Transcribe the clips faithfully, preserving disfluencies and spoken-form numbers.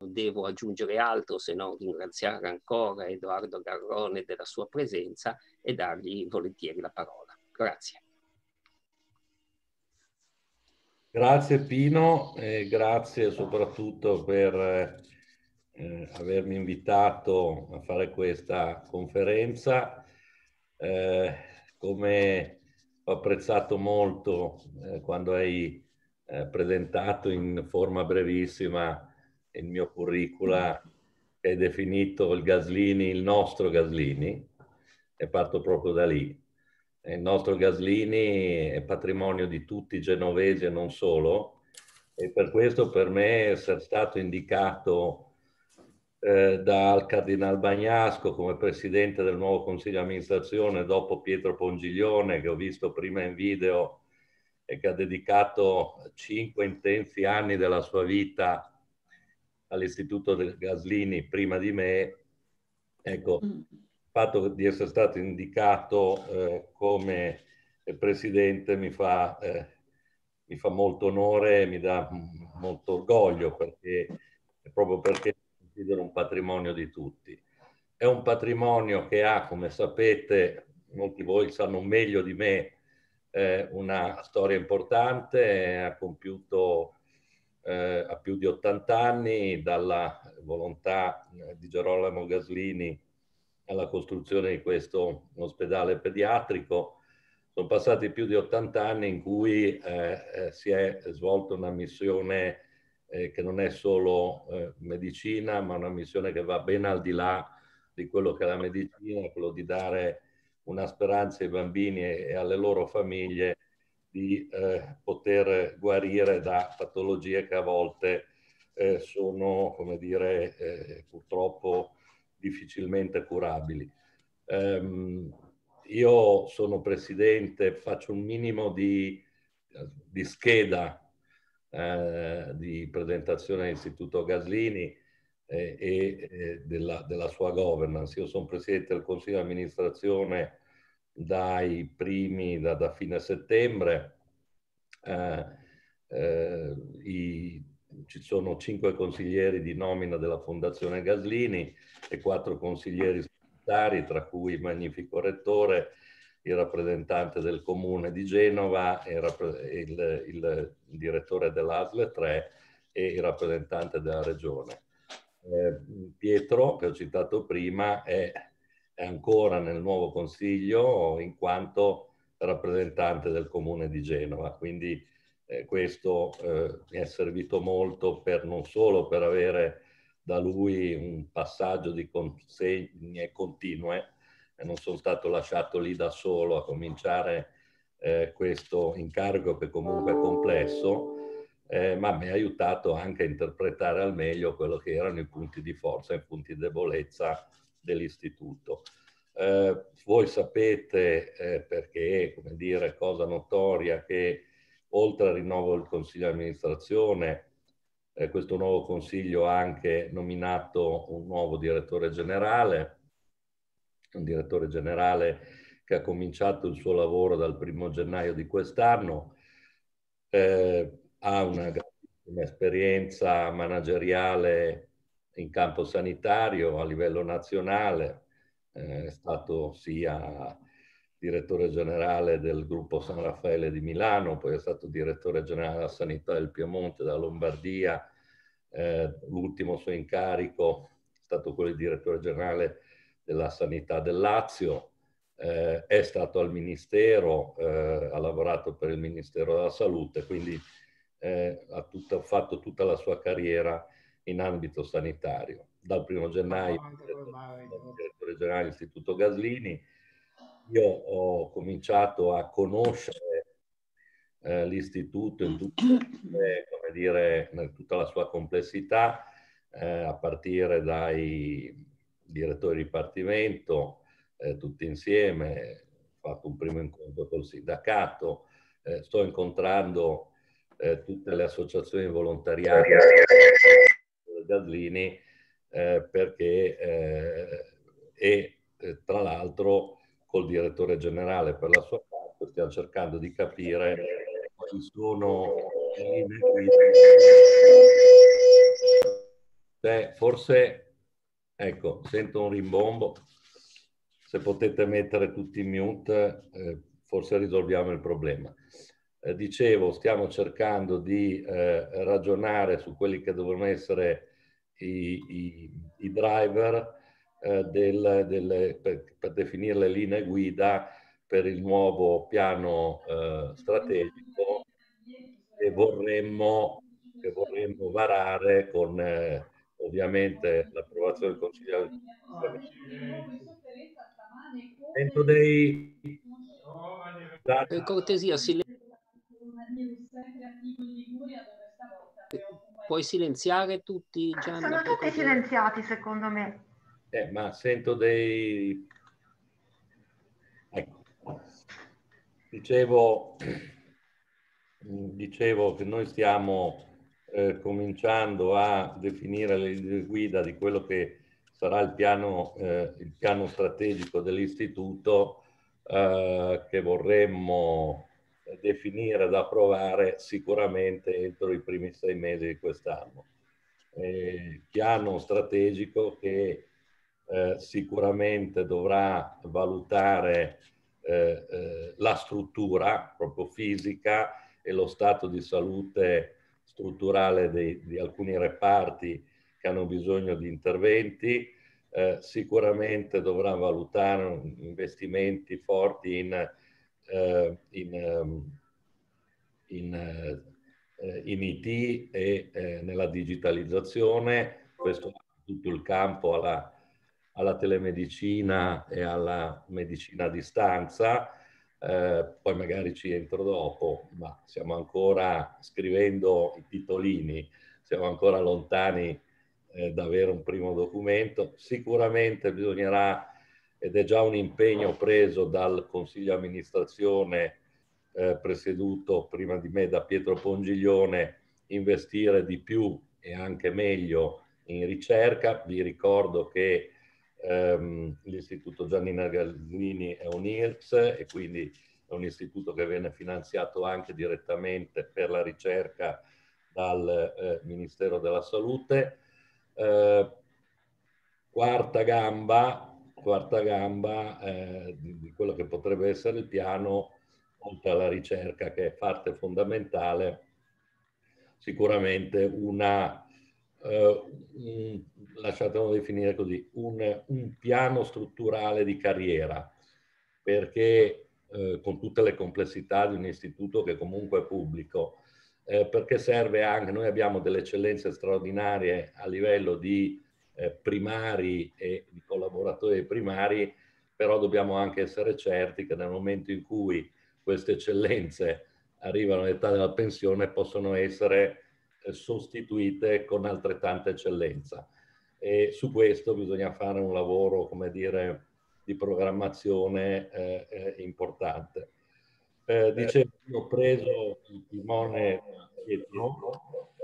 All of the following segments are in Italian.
devo aggiungere altro se non ringraziare ancora Edoardo Garrone della sua presenza e dargli volentieri la parola. Grazie. Grazie Pino, e grazie soprattutto per eh, avermi invitato a fare questa conferenza. Eh, come ho apprezzato molto eh, quando hai eh, presentato in forma brevissima il mio curricula, che hai definito il Gaslini, il nostro Gaslini, e parto proprio da lì. Il nostro Gaslini è patrimonio di tutti i genovesi e non solo, e per questo per me essere stato indicato eh, dal Cardinal Bagnasco come presidente del nuovo consiglio di amministrazione dopo Pietro Pongiglione, che ho visto prima in video e che ha dedicato cinque intensi anni della sua vita all'Istituto del Gaslini prima di me. Ecco, il fatto di essere stato indicato eh, come presidente mi fa, eh, mi fa molto onore e mi dà molto orgoglio, perché proprio perché considero un patrimonio di tutti. È un patrimonio che ha, come sapete, molti di voi sanno meglio di me, eh, una storia importante, ha compiuto eh, a più di ottanta anni dalla volontà di Gerolamo Gaslini alla costruzione di questo ospedale pediatrico. Sono passati più di ottanta anni in cui eh, eh, si è svolta una missione eh, che non è solo eh, medicina, ma una missione che va ben al di là di quello che è la medicina, quello di dare una speranza ai bambini e, e alle loro famiglie di eh, poter guarire da patologie che a volte eh, sono, come dire, eh, purtroppo difficilmente curabili. Um, io sono presidente, faccio un minimo di, di scheda eh, di presentazione dell'Istituto Gaslini eh, e eh, della, della sua governance. Io sono presidente del Consiglio di amministrazione dai primi, da, da fine settembre. Eh, eh, i, ci sono cinque consiglieri di nomina della Fondazione Gaslini e quattro consiglieri statutari, tra cui il magnifico rettore, il rappresentante del comune di Genova, il, il, il direttore dell'A S L tre e il rappresentante della regione. Eh, Pietro, che ho citato prima, è, è ancora nel nuovo consiglio in quanto rappresentante del comune di Genova, quindi eh, questo eh, mi è servito molto per non solo per avere da lui un passaggio di consegne continue, e non sono stato lasciato lì da solo a cominciare eh, questo incarico che comunque è complesso, eh, ma mi ha aiutato anche a interpretare al meglio quello che erano i punti di forza e i punti di debolezza dell'istituto. Eh, voi sapete, eh, perché, come dire, cosa notoria, che oltre al rinnovo del Consiglio di amministrazione, eh, questo nuovo Consiglio ha anche nominato un nuovo direttore generale, un direttore generale che ha cominciato il suo lavoro dal primo gennaio di quest'anno, eh, ha una grandissima esperienza manageriale in campo sanitario a livello nazionale, eh, è stato sia direttore generale del gruppo San Raffaele di Milano, poi è stato direttore generale della sanità del Piemonte, della Lombardia, eh, l'ultimo suo incarico è stato quello di direttore generale della sanità del Lazio, eh, è stato al Ministero, eh, ha lavorato per il Ministero della Salute, quindi eh, ha tutta, fatto tutta la sua carriera in ambito sanitario. Dal primo gennaio direttore generale dell'Istituto Gaslini. Io ho cominciato a conoscere eh, l'istituto in, eh, come dire, in tutta la sua complessità, eh, a partire dai direttori di dipartimento, eh, tutti insieme, ho fatto un primo incontro col sindacato, eh, sto incontrando eh, tutte le associazioni di volontariato del Gaslini, eh, perché eh, e eh, tra l'altro col direttore generale per la sua parte stiamo cercando di capire quali sono le linee guida Beh, forse, ecco, sento un rimbombo. Se potete mettere tutti in mute, eh, forse risolviamo il problema. Eh, dicevo, stiamo cercando di eh, ragionare su quelli che devono essere i, i, i driver eh, del, del, per, per definire le linee guida per il nuovo piano eh, strategico che vorremmo, che vorremmo varare con eh, ovviamente l'approvazione del Consiglio. Sento dei Per cortesia, silen- puoi silenziare tutti, Gianna? Sono Per tutti cortesia? silenziati, secondo me. eh, ma sento dei ecco. Dicevo, dicevo che noi stiamo eh, cominciando a definire le linee guida di quello che sarà il piano, eh, il piano strategico dell'istituto eh, che vorremmo definire ed approvare sicuramente entro i primi sei mesi di quest'anno. Eh, piano strategico che eh, sicuramente dovrà valutare eh, eh, la struttura proprio fisica e lo stato di salute strutturale dei, di alcuni reparti che hanno bisogno di interventi. Eh, sicuramente dovrà valutare investimenti forti in, eh, in, ehm, in, eh, in I T e eh, nella digitalizzazione. Questo è tutto il campo alla, alla telemedicina e alla medicina a distanza. Eh, poi magari ci entro dopo, ma stiamo ancora scrivendo i titolini, siamo ancora lontani eh, da avere un primo documento. Sicuramente bisognerà, ed è già un impegno preso dal Consiglio amministrazione eh, presieduto prima di me da Pietro Pongiglione, investire di più e anche meglio in ricerca. Vi ricordo che ehm, l'Istituto Giannina Gallini è un I R C S e quindi è un istituto che viene finanziato anche direttamente per la ricerca dal eh, Ministero della Salute. Eh, quarta gamba, quarta gamba eh, di, di quello che potrebbe essere il piano, oltre alla ricerca che è parte fondamentale, sicuramente una, eh, un, lasciatelo definire così, un, un piano strutturale di carriera, perché eh, con tutte le complessità di un istituto che comunque è pubblico, eh, perché serve anche, noi abbiamo delle eccellenze straordinarie a livello di eh, primari e di collaboratori primari, però dobbiamo anche essere certi che nel momento in cui queste eccellenze arrivano all'età della pensione possono essere eh, sostituite con altrettanta eccellenza. E su questo bisogna fare un lavoro, come dire, di programmazione eh, eh, importante. Eh, dicevo, io ho preso il timone Pietro.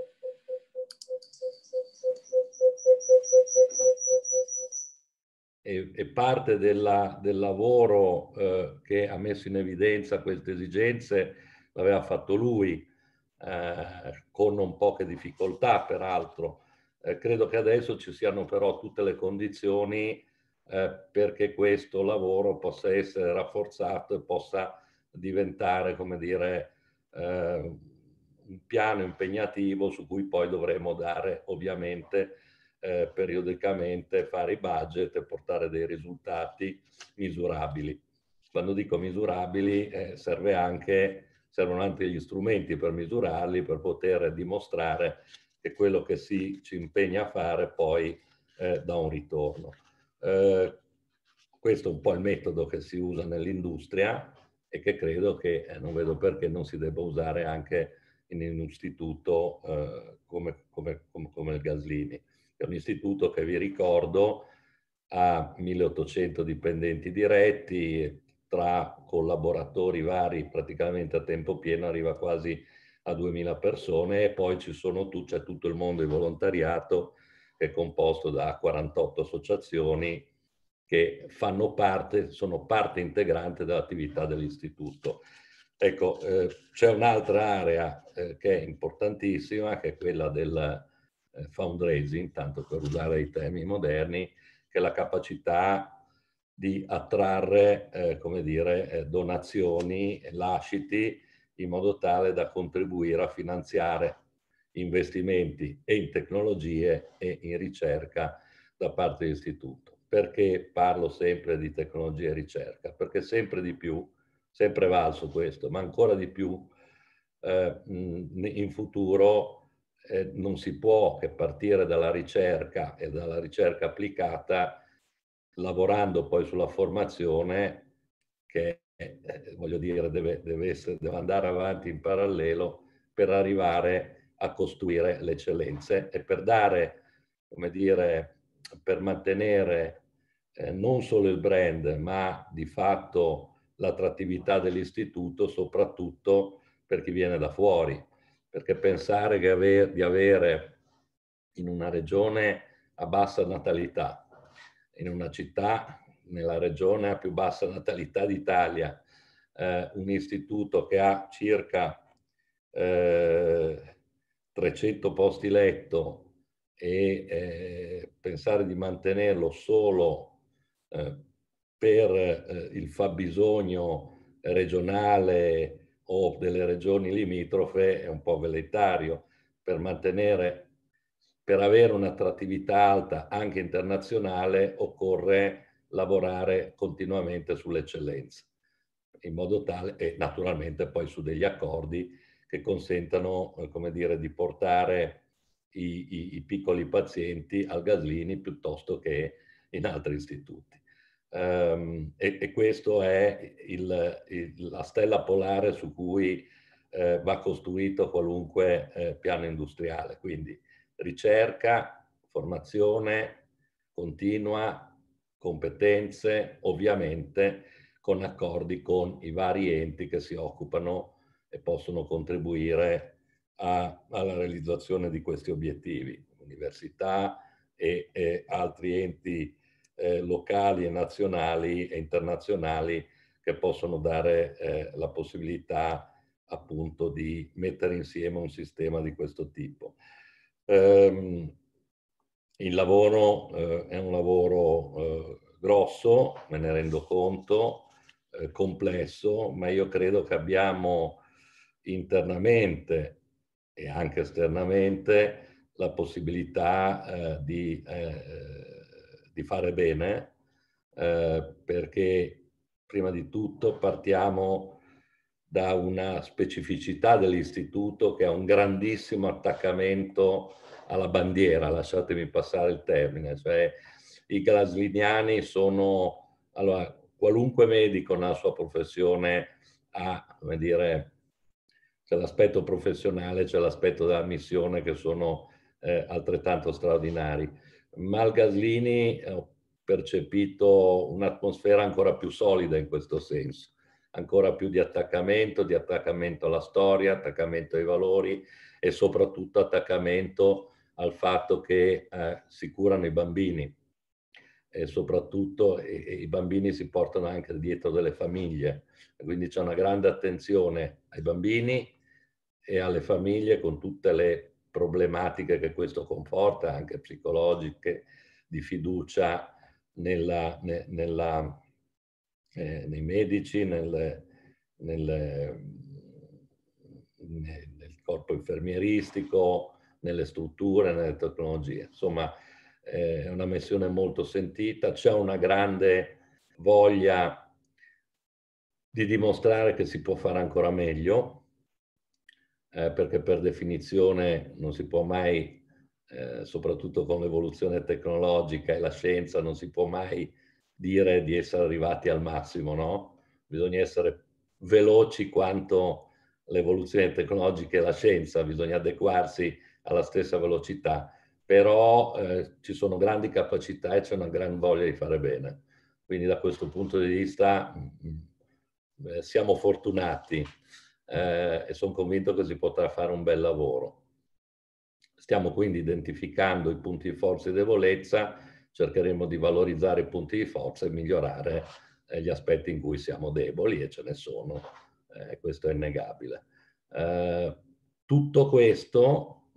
E, e parte della, del lavoro eh, che ha messo in evidenza queste esigenze l'aveva fatto lui, eh, con non poche difficoltà peraltro. Eh, credo che adesso ci siano però tutte le condizioni eh, perché questo lavoro possa essere rafforzato e possa diventare, come dire, eh, un piano impegnativo su cui poi dovremo dare ovviamente eh, periodicamente, fare i budget e portare dei risultati misurabili. Quando dico misurabili eh, serve anche, servono anche gli strumenti per misurarli, per poter dimostrare che quello che si ci impegna a fare poi eh, dà un ritorno. Eh, questo è un po' il metodo che si usa nell'industria e che credo che eh, non vedo perché non si debba usare anche in un istituto eh, come, come, come, come il Gaslini. È un istituto che, vi ricordo, ha milleottocento dipendenti diretti, tra collaboratori vari praticamente a tempo pieno arriva quasi a duemila persone, e poi ci sono tu, c'è tutto il mondo di volontariato che è composto da quarantotto associazioni che fanno parte, sono parte integrante dell'attività dell'istituto. Ecco, eh, c'è un'altra area eh, che è importantissima, che è quella del, eh, fundraising, tanto per usare i termini moderni, che è la capacità di attrarre, eh, come dire, eh, donazioni, lasciti, in modo tale da contribuire a finanziare investimenti e in tecnologie e in ricerca da parte dell'istituto. Perché parlo sempre di tecnologia e ricerca? Perché sempre di più, sempre valso questo, ma ancora di più eh, in futuro eh, non si può che partire dalla ricerca e dalla ricerca applicata, lavorando poi sulla formazione che, eh, voglio dire, deve, deve, essere, deve andare avanti in parallelo per arrivare a costruire le eccellenze e per dare, come dire, per mantenere eh, non solo il brand, ma di fatto l'attrattività dell'istituto, soprattutto per chi viene da fuori. Perché pensare che ave- di avere in una regione a bassa natalità, in una città, nella regione a più bassa natalità d'Italia, eh, un istituto che ha circa eh, trecento posti letto e eh, pensare di mantenerlo solo eh, per eh, il fabbisogno regionale o delle regioni limitrofe è un po' velleitario. Per mantenere, per avere un'attrattività alta anche internazionale, occorre lavorare continuamente sull'eccellenza, in modo tale, e naturalmente poi su degli accordi che consentano, eh, come dire, di portare i, i, i piccoli pazienti al Gaslini piuttosto che in altri istituti. Um, e, e questo è il, il, la stella polare su cui eh, va costruito qualunque eh, piano industriale. Quindi ricerca, formazione continua, competenze, ovviamente con accordi con i vari enti che si occupano e possono contribuire a, alla realizzazione di questi obiettivi, università e, e altri enti eh, locali e nazionali e internazionali che possono dare eh, la possibilità appunto di mettere insieme un sistema di questo tipo. Um, il lavoro eh, è un lavoro eh, grosso, me ne rendo conto, eh, complesso, ma io credo che abbiamo internamente e anche esternamente la possibilità eh, di, eh, di fare bene, eh, perché prima di tutto partiamo da una specificità dell'istituto che ha un grandissimo attaccamento alla bandiera, lasciatemi passare il termine, cioè i gasliniani sono, allora, qualunque medico nella sua professione ha, come dire, c'è l'aspetto professionale, c'è l'aspetto della missione che sono eh, altrettanto straordinari, ma al Gaslini ho percepito un'atmosfera ancora più solida in questo senso, ancora più di attaccamento, di attaccamento alla storia, attaccamento ai valori e soprattutto attaccamento al fatto che eh, si curano i bambini e soprattutto e, e i bambini si portano anche dietro delle famiglie, quindi c'è una grande attenzione ai bambini e alle famiglie con tutte le problematiche che questo comporta, anche psicologiche, di fiducia nella, ne, nella, eh, nei medici, nel, nel, nel corpo infermieristico, nelle strutture, nelle tecnologie. Insomma, eh, è una missione molto sentita, c'è una grande voglia di dimostrare che si può fare ancora meglio, eh, perché per definizione non si può mai, eh, soprattutto con l'evoluzione tecnologica e la scienza, non si può mai dire di essere arrivati al massimo, no? Bisogna essere veloci quanto l'evoluzione tecnologica e la scienza, bisogna adeguarsi alla stessa velocità, però eh, ci sono grandi capacità e c'è una gran voglia di fare bene. Quindi da questo punto di vista eh, siamo fortunati eh, e sono convinto che si potrà fare un bel lavoro. Stiamo quindi identificando i punti di forza e debolezza, cercheremo di valorizzare i punti di forza e migliorare eh, gli aspetti in cui siamo deboli, e ce ne sono, eh, questo è innegabile. Eh, tutto questo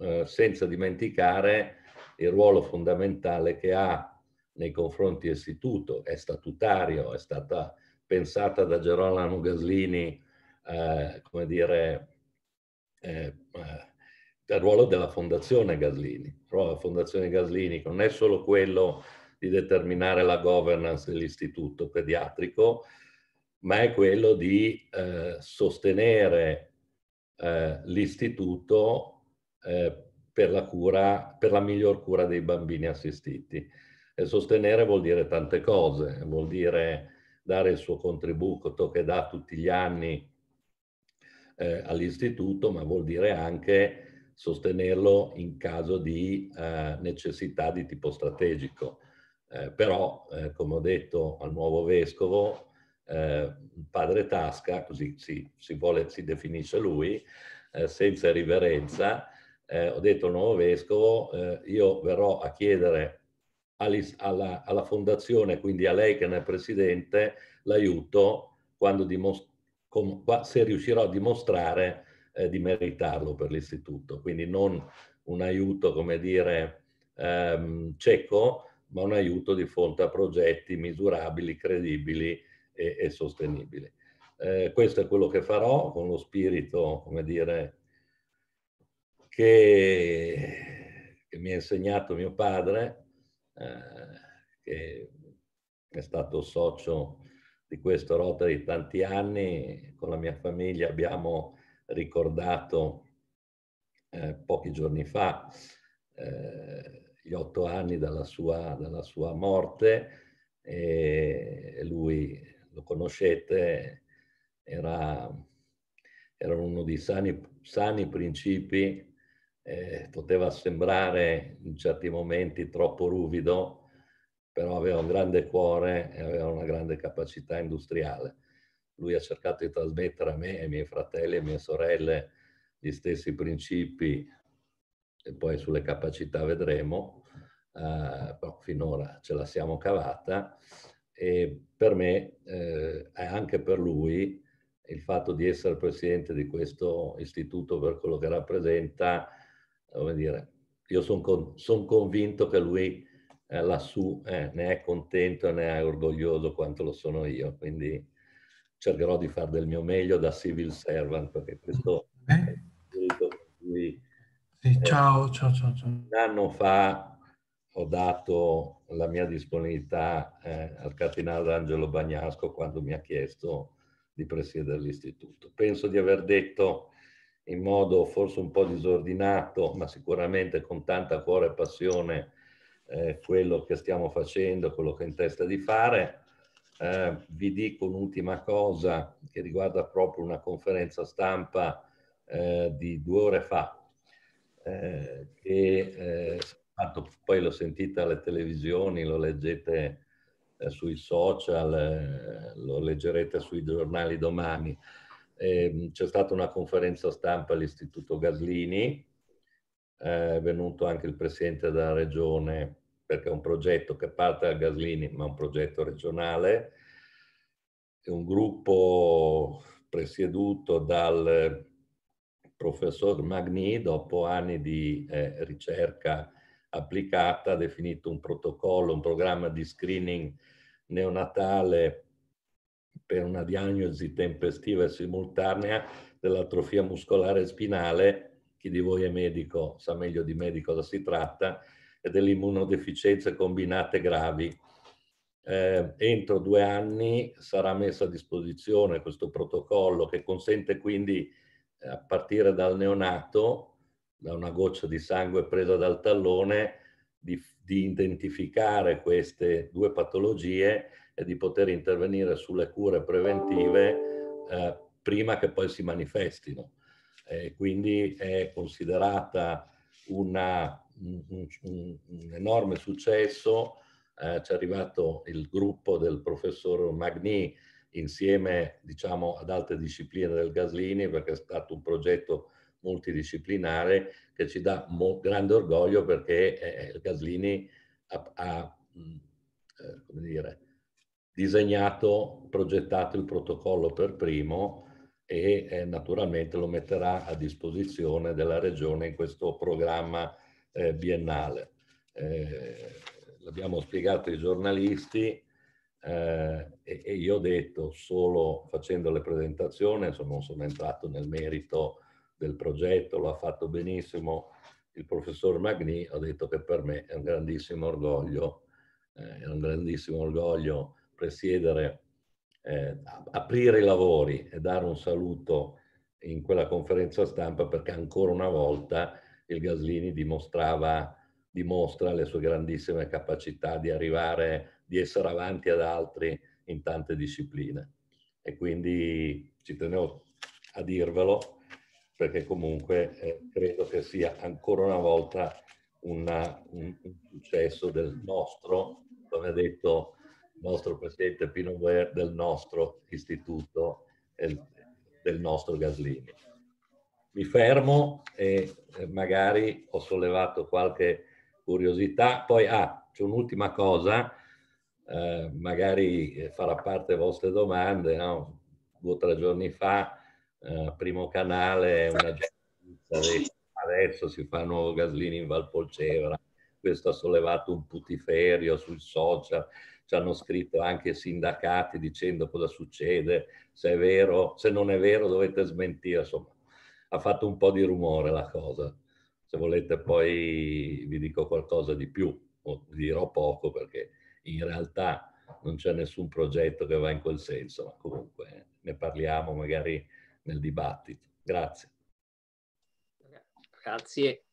eh, senza dimenticare il ruolo fondamentale che ha nei confronti dell'istituto. È statutario, è stata pensata da Gerolamo Gaslini, eh, come dire, eh, eh, il ruolo della Fondazione Gaslini. Il ruolo della Fondazione Gaslini non è solo quello di determinare la governance dell'istituto pediatrico, ma è quello di eh, sostenere eh, l'istituto eh, per la cura, per la miglior cura dei bambini assistiti. E sostenere vuol dire tante cose, vuol dire dare il suo contributo che dà tutti gli anni eh, all'istituto, ma vuol dire anche sostenerlo in caso di eh, necessità di tipo strategico. Eh, però, eh, come ho detto al nuovo vescovo, eh, padre Tasca, così si, si, vuole, si definisce lui, eh, senza riverenza, eh, ho detto al nuovo vescovo, eh, io verrò a chiedere alla, alla fondazione, quindi a lei che ne è presidente, l'aiuto quando dimostra se riuscirò a dimostrare eh, di meritarlo per l'istituto. Quindi non un aiuto, come dire, ehm, cieco, ma un aiuto di fronte a progetti misurabili, credibili e, e sostenibili. Eh, questo è quello che farò con lo spirito, come dire, che, che mi ha insegnato mio padre, eh, che è stato socio di questo Rotary tanti anni. Con la mia famiglia abbiamo ricordato eh, pochi giorni fa eh, gli otto anni dalla sua, dalla sua morte, e lui, lo conoscete, era, era uno dei sani, sani principi. Eh, poteva sembrare in certi momenti troppo ruvido, però aveva un grande cuore e aveva una grande capacità industriale. Lui ha cercato di trasmettere a me, ai miei fratelli e alle mie sorelle gli stessi principi, e poi sulle capacità vedremo, eh, però finora ce la siamo cavata. E per me, eh, e anche per lui, il fatto di essere presidente di questo istituto, per quello che rappresenta, come dire, io sono con, son convinto che lui eh, lassù eh, ne è contento e ne è orgoglioso quanto lo sono io, quindi cercherò di fare del mio meglio da civil servant, perché questo eh? è il spirito con cui Sì, eh, ciao, ciao, ciao, ciao. un anno fa ho dato la mia disponibilità eh, al cardinale Angelo Bagnasco quando mi ha chiesto di presiedere l'istituto. Penso di aver detto in modo forse un po' disordinato, ma sicuramente con tanta cuore e passione, eh, quello che stiamo facendo, quello che ho in testa di fare. Eh, vi dico un'ultima cosa che riguarda proprio una conferenza stampa eh, di due ore fa, eh, che eh, fatto, poi l'ho sentita alle televisioni, lo leggete eh, sui social, eh, lo leggerete sui giornali domani. Eh, c'è stata una conferenza stampa all'Istituto Gaslini, eh, è venuto anche il presidente della regione, perché è un progetto che parte da Gaslini, ma è un progetto regionale. È un gruppo presieduto dal professor Magni, dopo anni di eh, ricerca applicata, ha definito un protocollo, un programma di screening neonatale per una diagnosi tempestiva e simultanea dell'atrofia muscolare spinale. Chi di voi è medico sa meglio di me di cosa si tratta, e delle immunodeficienze combinate gravi. Eh, entro due anni sarà messo a disposizione questo protocollo, che consente quindi, eh, a partire dal neonato, da una goccia di sangue presa dal tallone, di, di identificare queste due patologie e di poter intervenire sulle cure preventive eh, prima che poi si manifestino. Eh, quindi è considerata una, un, un, un enorme successo. Eh, c'è arrivato il gruppo del professor Magni insieme, diciamo, ad altre discipline del Gaslini, perché è stato un progetto multidisciplinare che ci dà grande orgoglio, perché eh, il Gaslini ha, ha eh, come dire, disegnato, progettato il protocollo per primo, e eh, naturalmente lo metterà a disposizione della Regione in questo programma eh, biennale. Eh, l'abbiamo spiegato ai giornalisti eh, e, e io ho detto, solo facendo le presentazioni, insomma, non sono entrato nel merito del progetto, lo ha fatto benissimo il professor Magni, ho detto che per me è un grandissimo orgoglio, eh, è un grandissimo orgoglio presiedere, eh, aprire i lavori e dare un saluto in quella conferenza stampa, perché ancora una volta il Gaslini dimostrava, dimostra le sue grandissime capacità di arrivare, di essere avanti ad altri in tante discipline. E quindi ci tenevo a dirvelo, perché comunque eh, credo che sia ancora una volta una, un, un successo del nostro, come ha detto il nostro presidente Pino Guer, del nostro istituto e del nostro Gaslini. Mi fermo e eh, magari ho sollevato qualche curiosità. Poi, ah, c'è un'ultima cosa, eh, magari farà parte delle vostre domande, no? Due o tre giorni fa, eh, Primo Canale, una giornalista, adesso si fa nuovo Gaslini in Valpolcevera, questo ha sollevato un putiferio sui social, ci hanno scritto anche i sindacati dicendo cosa succede, se è vero, se non è vero dovete smentire, insomma, ha fatto un po' di rumore la cosa. Se volete poi vi dico qualcosa di più, o vi dirò poco perché in realtà non c'è nessun progetto che va in quel senso, ma comunque ne parliamo magari nel dibattito. Grazie. Grazie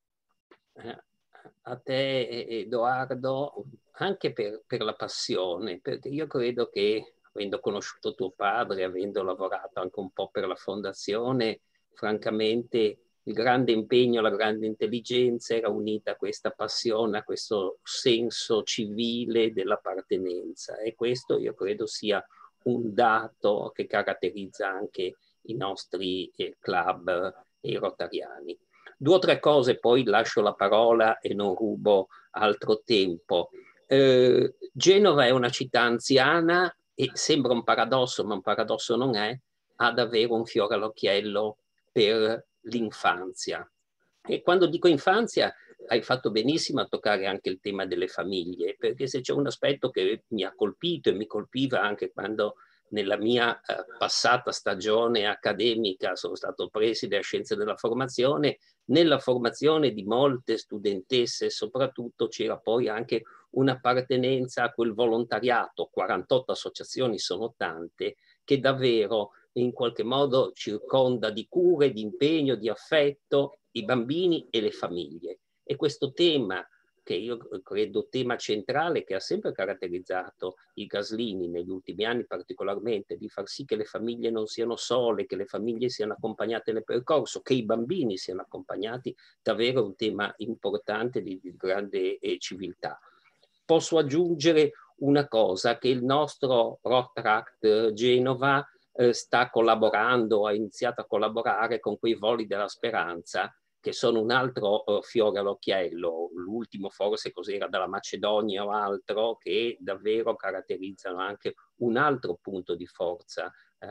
a te, Edoardo, anche per, per la passione, perché io credo che, avendo conosciuto tuo padre, avendo lavorato anche un po' per la fondazione, francamente il grande impegno, la grande intelligenza era unita a questa passione, a questo senso civile dell'appartenenza, e questo io credo sia un dato che caratterizza anche i nostri eh, club e i rotariani. Due o tre cose, poi lascio la parola e non rubo altro tempo. Eh, Genova è una città anziana e sembra un paradosso, ma un paradosso non è, ha davvero un fiore all'occhiello per l'infanzia. E quando dico infanzia, hai fatto benissimo a toccare anche il tema delle famiglie, perché se c'è un aspetto che mi ha colpito e mi colpiva anche quando nella mia eh, passata stagione accademica sono stato preside a scienze della formazione, nella formazione di molte studentesse soprattutto c'era poi anche un'appartenenza a quel volontariato, quarantotto associazioni sono tante, che davvero in qualche modo circonda di cure, di impegno, di affetto i bambini e le famiglie. E questo tema, che io credo tema centrale, che ha sempre caratterizzato i Gaslini negli ultimi anni particolarmente, di far sì che le famiglie non siano sole, che le famiglie siano accompagnate nel percorso, che i bambini siano accompagnati, davvero un tema importante di, di grande eh, civiltà. Posso aggiungere una cosa, che il nostro Rotaract Genova eh, sta collaborando, ha iniziato a collaborare con quei voli della speranza, che sono un altro uh, fiore all'occhiello, l'ultimo forse cos'era dalla Macedonia o altro, che davvero caratterizzano anche un altro punto di forza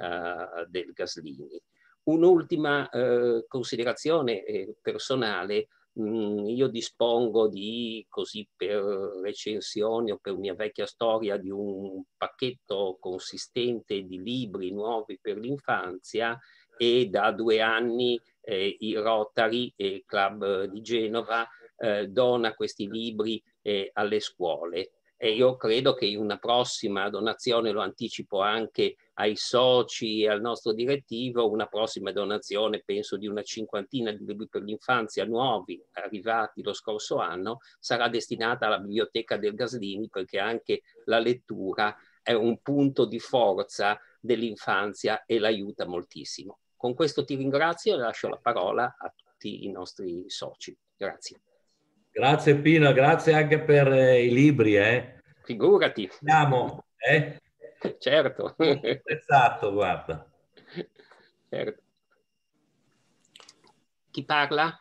uh, del Gaslini. Un'ultima uh, considerazione eh, personale, mh, io dispongo di, così per recensioni o per mia vecchia storia, di un pacchetto consistente di libri nuovi per l'infanzia, e da due anni eh, i Rotary e Club di Genova eh, dona questi libri eh, alle scuole. E io credo che in una prossima donazione, lo anticipo anche ai soci e al nostro direttivo, una prossima donazione, penso di una cinquantina di libri per l'infanzia nuovi, arrivati lo scorso anno, sarà destinata alla biblioteca del Gaslini, perché anche la lettura è un punto di forza dell'infanzia e l'aiuta moltissimo. Con questo ti ringrazio e lascio la parola a tutti i nostri soci. Grazie. Grazie Pino, grazie anche per eh, i libri. Eh. Figurati. Andiamo, eh? Certo. Molto apprezzato, guarda. Certo. Chi parla?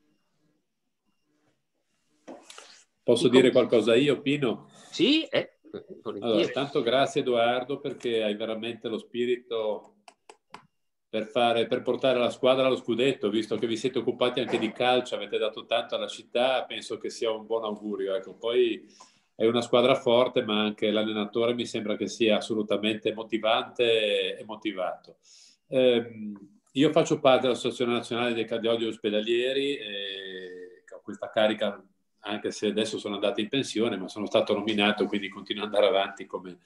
Posso dire qualcosa io, Pino? Sì, eh, Allora, tanto grazie Edoardo, perché hai veramente lo spirito per, fare, per portare la squadra allo scudetto, visto che vi siete occupati anche di calcio, avete dato tanto alla città, penso che sia un buon augurio. Ecco, poi è una squadra forte, ma anche l'allenatore mi sembra che sia assolutamente motivante e motivato. Eh, io faccio parte dell'Associazione Nazionale dei Cardiologi Ospedalieri, e ho questa carica anche se adesso sono andato in pensione, ma sono stato nominato, quindi continuo ad andare avanti come...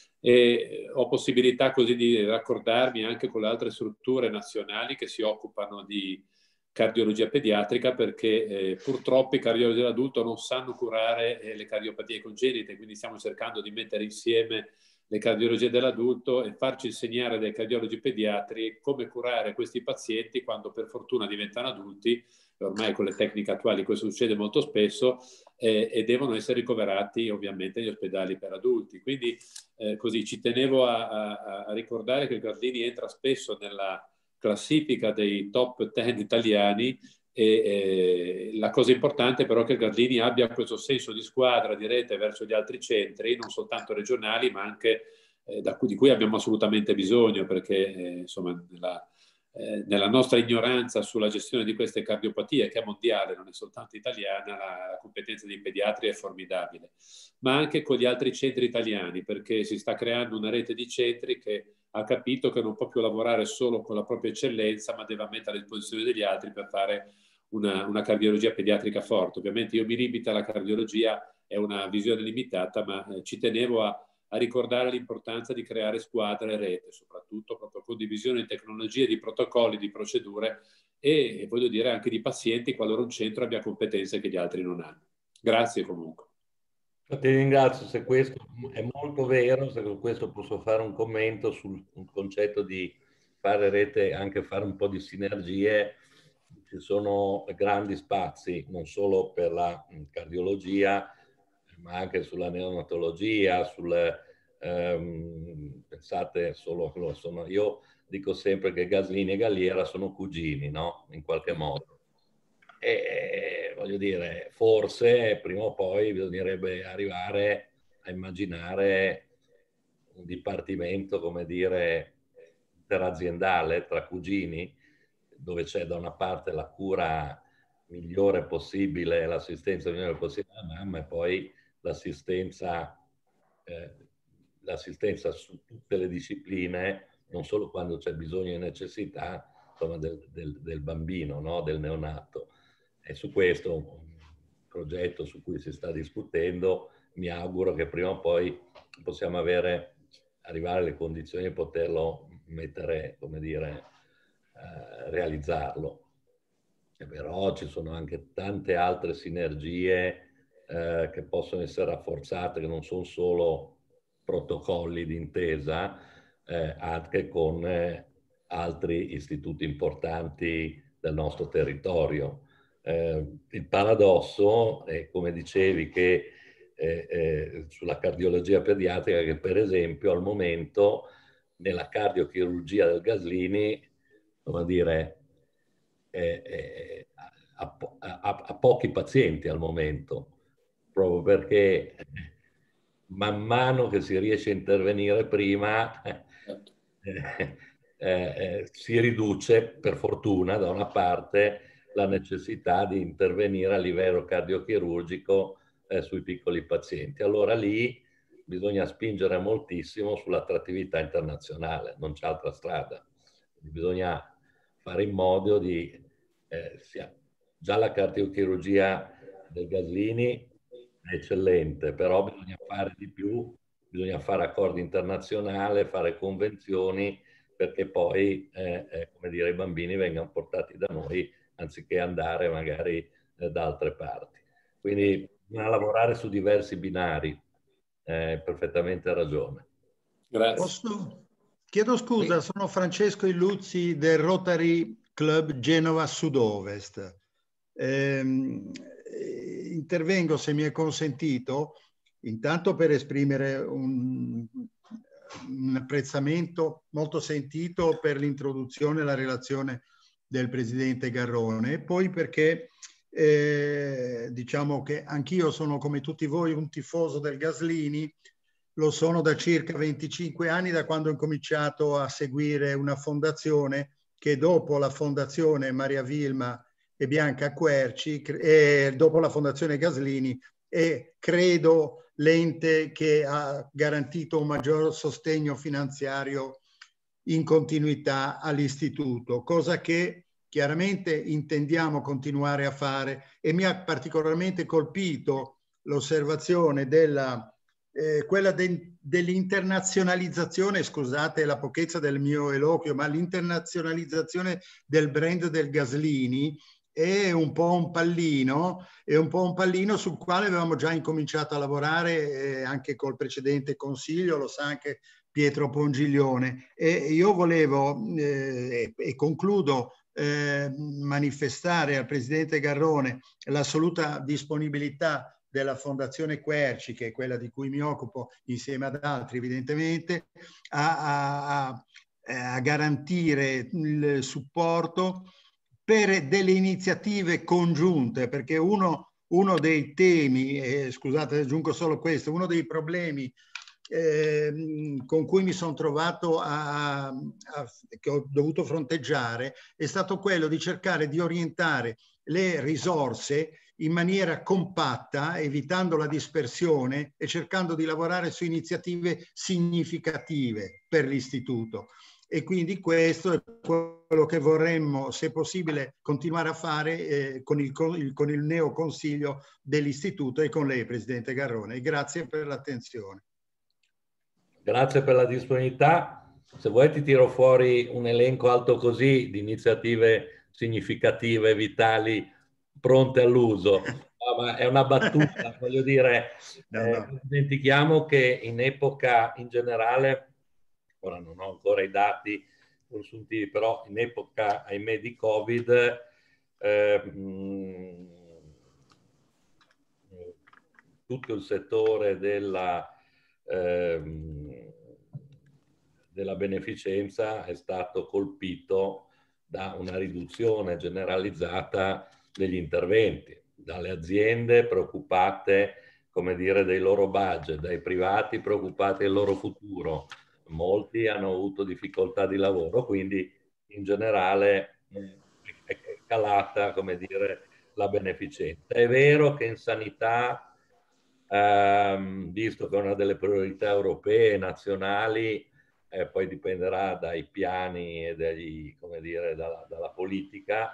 E ho possibilità così di raccordarmi anche con le altre strutture nazionali che si occupano di cardiologia pediatrica, perché eh, purtroppo i cardiologi dell'adulto non sanno curare eh, le cardiopatie congenite, quindi stiamo cercando di mettere insieme le cardiologie dell'adulto e farci insegnare dai cardiologi pediatri come curare questi pazienti quando per fortuna diventano adulti. Ormai con le tecniche attuali questo succede molto spesso, eh, e devono essere ricoverati ovviamente negli ospedali per adulti. Quindi eh, così ci tenevo a, a, a ricordare che il Gardini entra spesso nella classifica dei top ten italiani, e eh, la cosa importante però è che il Gardini abbia questo senso di squadra, di rete verso gli altri centri, non soltanto regionali, ma anche eh, da cui, di cui abbiamo assolutamente bisogno, perché eh, insomma nella, eh, nella nostra ignoranza sulla gestione di queste cardiopatie, che è mondiale, non è soltanto italiana, la, la competenza dei pediatri è formidabile, ma anche con gli altri centri italiani, perché si sta creando una rete di centri che ha capito che non può più lavorare solo con la propria eccellenza, ma deve mettere a disposizione degli altri per fare una, una cardiologia pediatrica forte. Ovviamente io mi limito alla cardiologia, è una visione limitata, ma eh, ci tenevo a, a ricordare l'importanza di creare squadre e rete, soprattutto proprio condivisione di tecnologie, di protocolli, di procedure e, e voglio dire anche di pazienti, qualora un centro abbia competenze che gli altri non hanno. Grazie comunque. Ti ringrazio, se questo è molto vero, se con questo posso fare un commento sul concetto di fare rete, anche fare un po' di sinergie. Ci sono grandi spazi, non solo per la cardiologia, ma anche sulla neonatologia, sul, ehm, pensate solo, sono, io dico sempre che Gaslini e Galliera sono cugini, no? In qualche modo. E voglio dire, forse prima o poi bisognerebbe arrivare a immaginare un dipartimento, come dire, interaziendale tra cugini, dove c'è da una parte la cura migliore possibile, l'assistenza migliore possibile alla mamma, e poi l'assistenza eh, l'assistenza su tutte le discipline, non solo quando c'è bisogno e necessità, insomma, del, del, del bambino, no? Del neonato. E su questo un progetto su cui si sta discutendo, mi auguro che prima o poi possiamo avere, arrivare alle condizioni di poterlo mettere, come dire, eh, realizzarlo. E però ci sono anche tante altre sinergie eh, che possono essere rafforzate, che non sono solo protocolli d'intesa, eh, anche con eh, altri istituti importanti del nostro territorio. Eh, il paradosso è, come dicevi, che eh, eh, sulla cardiologia pediatrica, che per esempio al momento nella cardiochirurgia del Gaslini, come dire, eh, eh, ha, ha, ha pochi pazienti al momento, proprio perché man mano che si riesce a intervenire prima eh, eh, eh, si riduce, per fortuna, da una parte la necessità di intervenire a livello cardiochirurgico eh, sui piccoli pazienti. Allora lì bisogna spingere moltissimo sull'attrattività internazionale, non c'è altra strada. Bisogna fare in modo di... Eh, sia, già la cardiochirurgia del Gaslini è eccellente, però bisogna fare di più, bisogna fare accordi internazionali, fare convenzioni, perché poi eh, eh, come dire, i bambini vengano portati da noi anziché andare magari eh, da altre parti. Quindi bisogna lavorare su diversi binari, eh, perfettamente ragione. Grazie. Posso... Chiedo scusa, sono Francesco Illuzzi del Rotary Club Genova Sud-Ovest. Eh, intervengo, se mi è consentito, intanto per esprimere un, un apprezzamento molto sentito per l'introduzione e la relazione del Presidente Garrone, e poi perché eh, diciamo che anch'io sono, come tutti voi, un tifoso del Gaslini, lo sono da circa venticinque anni, da quando ho cominciato a seguire una fondazione che dopo la fondazione Maria Vilma e Bianca Querci, e dopo la fondazione Gaslini, è credo l'ente che ha garantito un maggior sostegno finanziario in continuità all'istituto, cosa che chiaramente intendiamo continuare a fare, e mi ha particolarmente colpito l'osservazione della eh, quella de, dell'internazionalizzazione, scusate la pochezza del mio eloquio, ma l'internazionalizzazione del brand del Gaslini è un po' un pallino, è un po' un pallino sul quale avevamo già incominciato a lavorare eh, anche col precedente consiglio, lo sa anche Pietro Pongiglione. E io volevo, eh, e concludo, eh, manifestare al Presidente Garrone l'assoluta disponibilità della Fondazione Querci, che è quella di cui mi occupo insieme ad altri evidentemente, a, a, a garantire il supporto per delle iniziative congiunte, perché uno, uno dei temi, eh, scusate aggiungo solo questo, uno dei problemi eh, con cui mi sono trovato a, a, che ho dovuto fronteggiare è stato quello di cercare di orientare le risorse in maniera compatta, evitando la dispersione e cercando di lavorare su iniziative significative per l'istituto. E quindi questo è quello che vorremmo, se possibile, continuare a fare eh, con, il, con, il, con il neo consiglio dell'istituto e con lei, Presidente Garrone. Grazie per l'attenzione. Grazie per la disponibilità. Se vuoi ti tiro fuori un elenco alto così di iniziative significative, vitali, pronte all'uso. No, ma è una battuta, voglio dire, no, eh, no. dimentichiamo che in epoca in generale, ora non ho ancora i dati consuntivi, però in epoca, ahimè, di Covid, eh, mh, tutto il settore della, ehm, della beneficenza è stato colpito da una riduzione generalizzata degli interventi, dalle aziende preoccupate, come dire, dei loro budget, dai privati preoccupati del loro futuro. Molti hanno avuto difficoltà di lavoro, quindi in generale è calata, come dire, la beneficenza. È vero che in sanità, ehm, visto che è una delle priorità europee, nazionali, eh, poi dipenderà dai piani e dagli, come dire, dalla, dalla politica,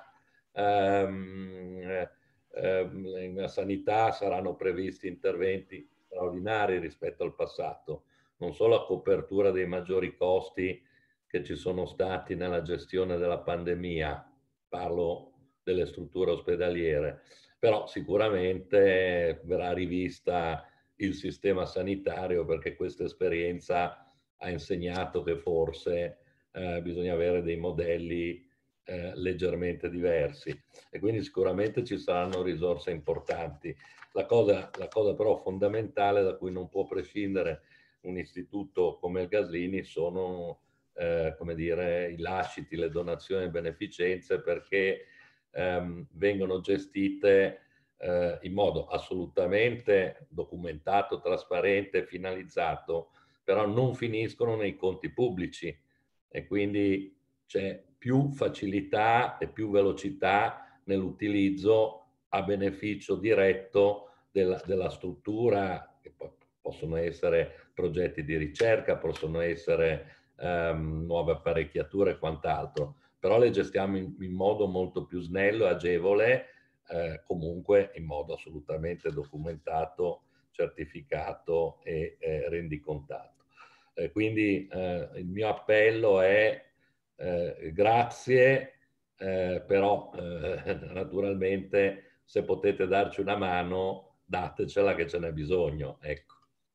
ehm, ehm, in sanità saranno previsti interventi straordinari rispetto al passato, non solo a copertura dei maggiori costi che ci sono stati nella gestione della pandemia, parlo delle strutture ospedaliere, però sicuramente verrà rivista il sistema sanitario, perché questa esperienza ha insegnato che forse eh, bisogna avere dei modelli eh, leggermente diversi, e quindi sicuramente ci saranno risorse importanti. La cosa, la cosa però fondamentale da cui non può prescindere un istituto come il Gaslini sono eh, come dire, i lasciti, le donazioni e beneficenze, perché ehm, vengono gestite eh, in modo assolutamente documentato, trasparente, finalizzato, però non finiscono nei conti pubblici, e quindi c'è più facilità e più velocità nell'utilizzo a beneficio diretto della, della struttura, che poi possono essere progetti di ricerca, possono essere ehm, nuove apparecchiature e quant'altro, però le gestiamo in, in modo molto più snello e agevole, eh, comunque in modo assolutamente documentato, certificato e eh, rendicontato. Eh, quindi eh, il mio appello è eh, grazie, eh, però eh, naturalmente se potete darci una mano, datecela che ce n'è bisogno. Ecco.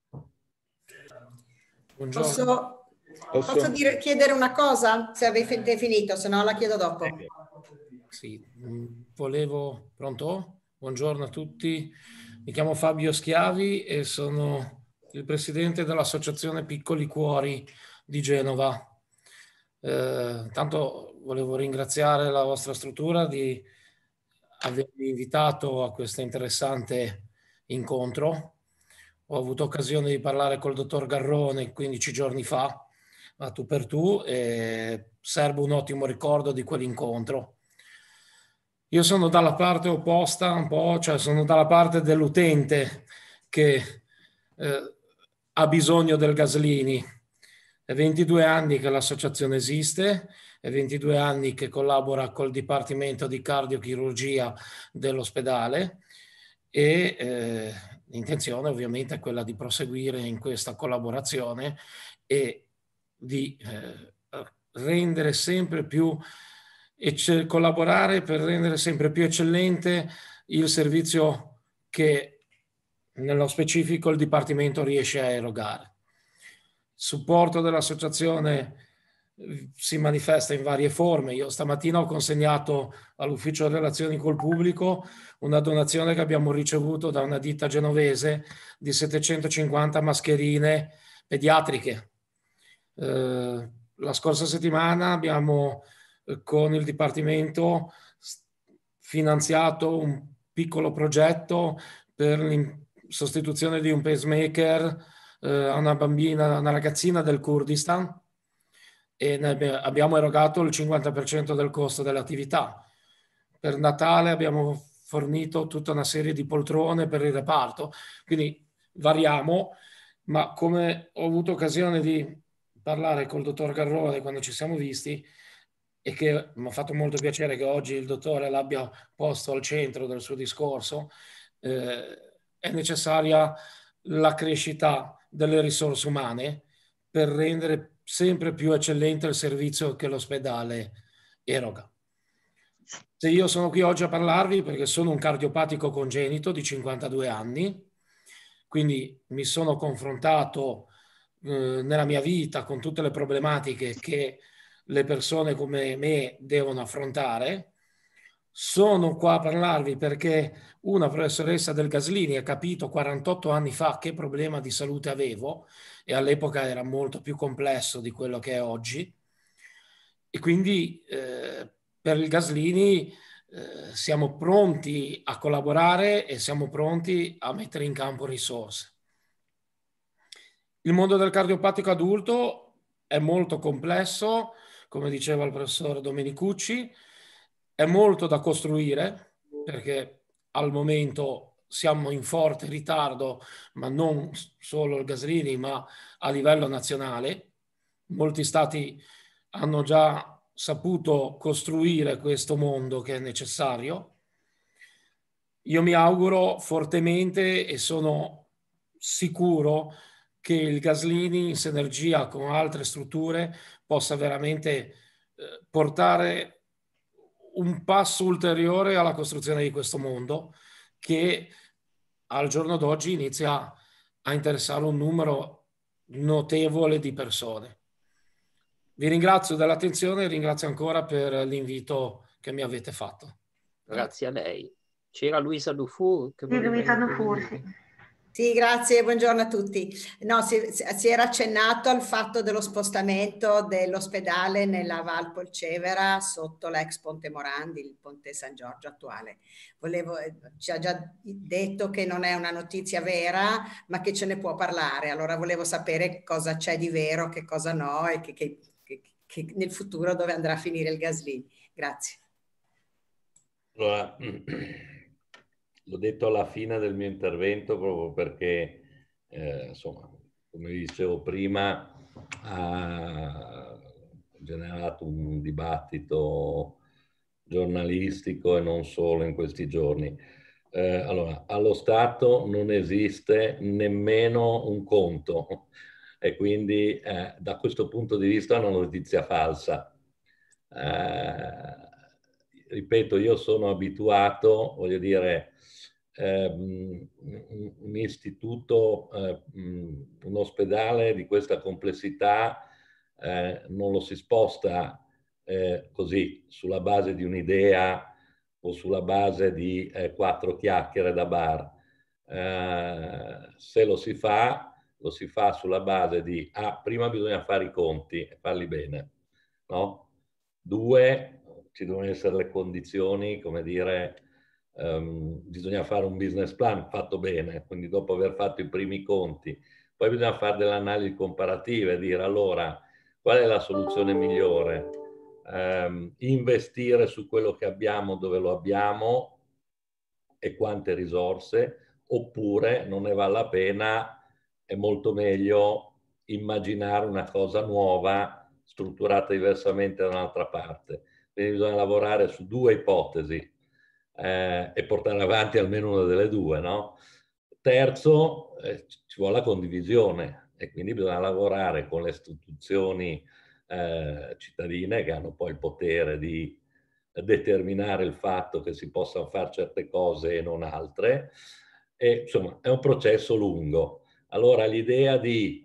Posso, posso, posso dire, chiedere una cosa? Se avete finito, se no la chiedo dopo. Sì, volevo... Pronto? Buongiorno a tutti. Mi chiamo Fabio Schiavi e sono il presidente dell'Associazione Piccoli Cuori di Genova. Eh, tanto volevo ringraziare la vostra struttura di avermi invitato a questo interessante incontro. ho avuto occasione di parlare col dottor Garrone quindici giorni fa, a tu per tu, e serbo un ottimo ricordo di quell'incontro. Io sono dalla parte opposta un po', cioè sono dalla parte dell'utente che eh, ha bisogno del Gaslini. È ventidue anni che l'associazione esiste, è ventidue anni che collabora col Dipartimento di Cardiochirurgia dell'ospedale e eh, l'intenzione ovviamente è quella di proseguire in questa collaborazione e di eh, rendere sempre più collaborare per rendere sempre più eccellente il servizio che nello specifico il Dipartimento riesce a erogare. Il supporto dell'associazione si manifesta in varie forme. Io stamattina ho consegnato all'Ufficio Relazioni col Pubblico una donazione che abbiamo ricevuto da una ditta genovese di settecentocinquanta mascherine pediatriche. Eh, la scorsa settimana abbiamo con il Dipartimento finanziato un piccolo progetto per la sostituzione di un pacemaker eh, a una bambina, una ragazzina del Kurdistan, e ne abbiamo erogato il cinquanta per cento del costo dell'attività. Per Natale abbiamo fornito tutta una serie di poltrone per il reparto, quindi variamo, ma come ho avuto occasione di parlare col dottor Garrone quando ci siamo visti, e che mi ha fatto molto piacere che oggi il dottore l'abbia posto al centro del suo discorso, eh, è necessaria la crescita delle risorse umane per rendere sempre più eccellente il servizio che l'ospedale eroga. Se io sono qui oggi a parlarvi perché sono un cardiopatico congenito di cinquantadue anni, quindi mi sono confrontato eh, nella mia vita con tutte le problematiche che le persone come me devono affrontare. Sono qua a parlarvi perché una professoressa del Gaslini ha capito quarantotto anni fa che problema di salute avevo, e all'epoca era molto più complesso di quello che è oggi, e quindi eh, per il Gaslini eh, siamo pronti a collaborare e siamo pronti a mettere in campo risorse. Il mondo del cardiopatico adulto è molto complesso, come diceva il professor Domenicucci, è molto da costruire perché al momento siamo in forte ritardo, ma non solo il Gaslini, ma a livello nazionale. Molti stati hanno già saputo costruire questo mondo che è necessario. Io mi auguro fortemente e sono sicuro che il Gaslini in sinergia con altre strutture possa veramente eh, portare un passo ulteriore alla costruzione di questo mondo che al giorno d'oggi inizia a interessare un numero notevole di persone. Vi ringrazio dell'attenzione e ringrazio ancora per l'invito che mi avete fatto. Grazie a lei. C'era Luisa Dufour. Che sì, Luisa Dufour, sì. Sì, grazie, buongiorno a tutti. No, si, si era accennato al fatto dello spostamento dell'ospedale nella Val Polcevera sotto l'ex Ponte Morandi, il Ponte San Giorgio attuale. Volevo, ci ha già detto che non è una notizia vera, ma che ce ne può parlare. Allora volevo sapere cosa c'è di vero, che cosa no, e che, che, che, che nel futuro dove andrà a finire il Gaslini. Grazie. Allora, l'ho detto alla fine del mio intervento proprio perché, eh, insomma, come dicevo prima, ha generato un dibattito giornalistico e non solo in questi giorni. Eh, allora, allo Stato non esiste nemmeno un conto e quindi eh, da questo punto di vista è una notizia falsa. Eh, ripeto, io sono abituato, voglio dire, ehm, un, un istituto, eh, un ospedale di questa complessità eh, non lo si sposta eh, così, sulla base di un'idea o sulla base di eh, quattro chiacchiere da bar. Eh, se lo si fa, lo si fa sulla base di, ah, prima bisogna fare i conti e farli bene, no? Due, ci devono essere le condizioni, come dire, um, bisogna fare un business plan fatto bene, quindi dopo aver fatto i primi conti, poi bisogna fare delle analisi comparative e dire allora qual è la soluzione migliore, um, investire su quello che abbiamo dove lo abbiamo e quante risorse, oppure non ne vale la pena, è molto meglio immaginare una cosa nuova, strutturata diversamente da un'altra parte. Quindi bisogna lavorare su due ipotesi eh, e portare avanti almeno una delle due, no? Terzo, eh, ci vuole la condivisione e quindi bisogna lavorare con le istituzioni eh, cittadine che hanno poi il potere di determinare il fatto che si possano fare certe cose e non altre. E, insomma, è un processo lungo. Allora, l'idea di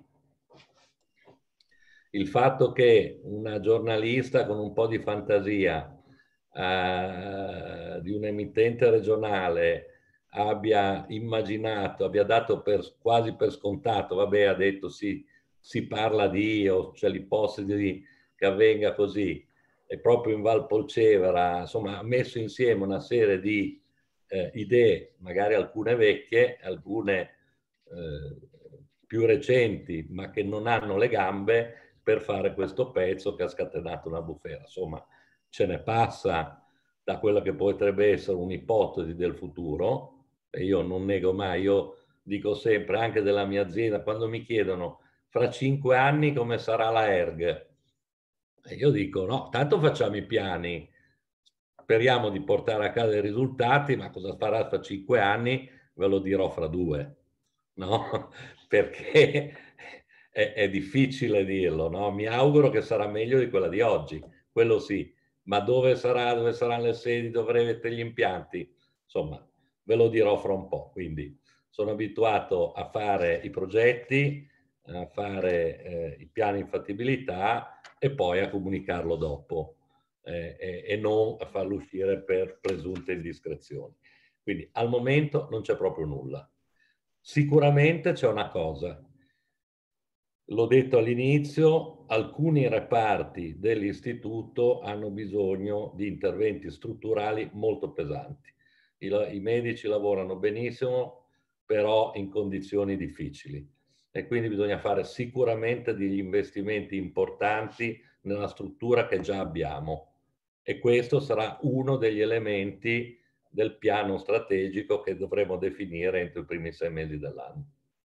il fatto che una giornalista con un po' di fantasia eh, di un emittente regionale abbia immaginato, abbia dato per, quasi per scontato, vabbè, ha detto sì, si parla di, o c'è l'ipotesi che avvenga così, e proprio in Val Polcevera, insomma, ha messo insieme una serie di eh, idee, magari alcune vecchie, alcune eh, più recenti, ma che non hanno le gambe per fare questo pezzo che ha scatenato una bufera. Insomma, ce ne passa da quella che potrebbe essere un'ipotesi del futuro, e io non nego mai, io dico sempre anche della mia azienda, quando mi chiedono fra cinque anni come sarà la Erg, e io dico no, tanto facciamo i piani, speriamo di portare a casa i risultati, ma cosa farà fra cinque anni ve lo dirò fra due, no? Perché è, è difficile dirlo, no? Mi auguro che sarà meglio di quella di oggi, quello sì, ma dove sarà, dove saranno le sedi, dove avrete gli impianti, insomma, ve lo dirò fra un po'. Quindi sono abituato a fare i progetti, a fare eh, i piani di fattibilità e poi a comunicarlo dopo eh, e, e non a farlo uscire per presunte indiscrezioni. Quindi al momento non c'è proprio nulla. Sicuramente c'è una cosa, l'ho detto all'inizio, alcuni reparti dell'istituto hanno bisogno di interventi strutturali molto pesanti. I, i medici lavorano benissimo, però in condizioni difficili e quindi bisogna fare sicuramente degli investimenti importanti nella struttura che già abbiamo e questo sarà uno degli elementi del piano strategico che dovremo definire entro i primi sei mesi dell'anno.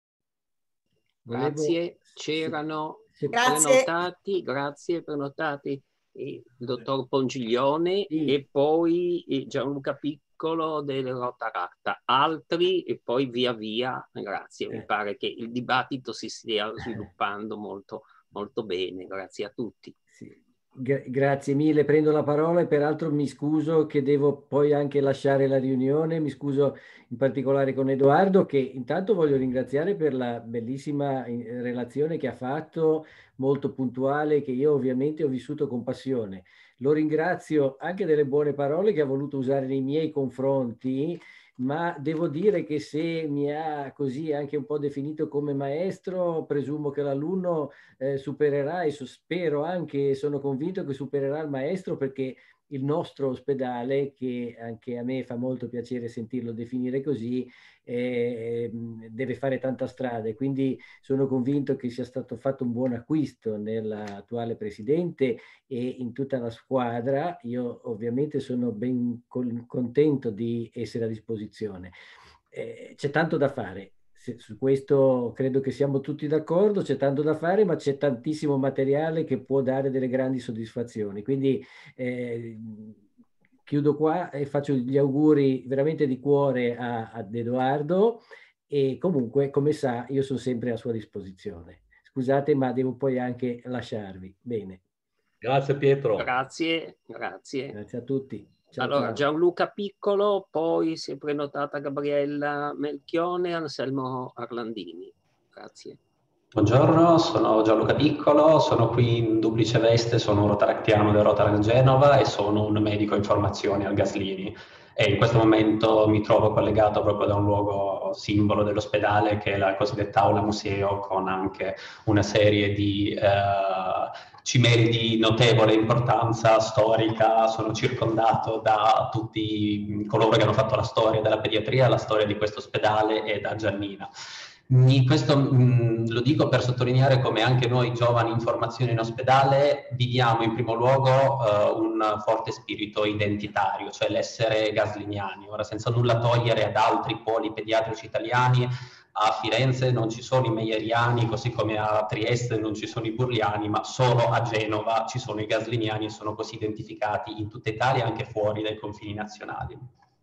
Grazie, c'erano grazie. prenotati, grazie, prenotati il dottor Pongiglione sì. E poi Gianluca Piccolo del Rotaratta, altri e poi via via, grazie, eh. Mi pare che il dibattito si stia sviluppando molto, molto bene, grazie a tutti. Sì. Gra- grazie mille, prendo la parola e peraltro mi scuso che devo poi anche lasciare la riunione, mi scuso in particolare con Edoardo che intanto voglio ringraziare per la bellissima relazione che ha fatto, molto puntuale, che io ovviamente ho vissuto con passione. Lo ringrazio anche delle buone parole che ha voluto usare nei miei confronti, ma devo dire che se mi ha così anche un po' definito come maestro, presumo che l'alunno eh, supererà e spero anche, sono convinto che supererà il maestro, perché il nostro ospedale, che anche a me fa molto piacere sentirlo definire così, eh, deve fare tanta strada e quindi sono convinto che sia stato fatto un buon acquisto nell'attuale presidente e in tutta la squadra. Io ovviamente sono ben contento di essere a disposizione. Eh, c'è tanto da fare. Su questo credo che siamo tutti d'accordo, c'è tanto da fare, ma c'è tantissimo materiale che può dare delle grandi soddisfazioni. Quindi eh, chiudo qua e faccio gli auguri veramente di cuore a, ad Edoardo e comunque, come sa, io sono sempre a sua disposizione. Scusate, ma devo poi anche lasciarvi. Bene. Grazie Pietro. Grazie, grazie. Grazie a tutti. Ciao, allora, ciao. Gianluca Piccolo, poi si è prenotata Gabriella Melchione e Anselmo Arlandini. Grazie. Buongiorno, sono Gianluca Piccolo, sono qui in duplice veste, sono un rotarattiano del Rotary Genova e sono un medico in formazione al Gaslini. E in questo momento mi trovo collegato proprio da un luogo simbolo dell'ospedale che è la cosiddetta aula museo, con anche una serie di eh, cimeli di notevole importanza storica, sono circondato da tutti coloro che hanno fatto la storia della pediatria, la storia di questo ospedale e da Giannina. In questo mh, lo dico per sottolineare come anche noi giovani in formazione in ospedale viviamo in primo luogo uh, un forte spirito identitario, cioè l'essere gasliniani. Ora, senza nulla togliere ad altri poli pediatrici italiani, a Firenze non ci sono i meieriani, così come a Trieste non ci sono i burliani, ma solo a Genova ci sono i gasliniani e sono così identificati in tutta Italia, anche fuori dai confini nazionali.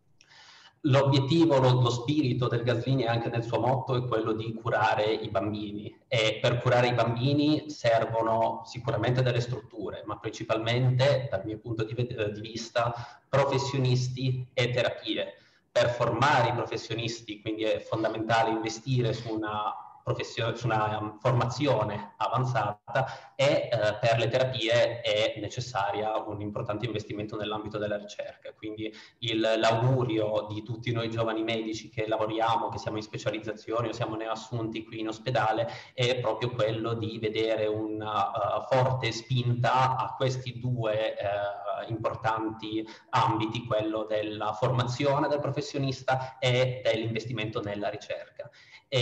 L'obiettivo, lo, lo spirito del Gaslini anche nel suo motto è quello di curare i bambini, e per curare i bambini servono sicuramente delle strutture, ma principalmente, dal mio punto di, di vista, professionisti e terapie. Per formare i professionisti, quindi è fondamentale investire su una, su una um, formazione avanzata, e eh, per le terapie è necessaria un importante investimento nell'ambito della ricerca. Quindi l'augurio di tutti noi giovani medici che lavoriamo, che siamo in specializzazione o siamo neoassunti qui in ospedale, è proprio quello di vedere una uh, forte spinta a questi due uh, importanti ambiti, quello della formazione del professionista e dell'investimento nella ricerca.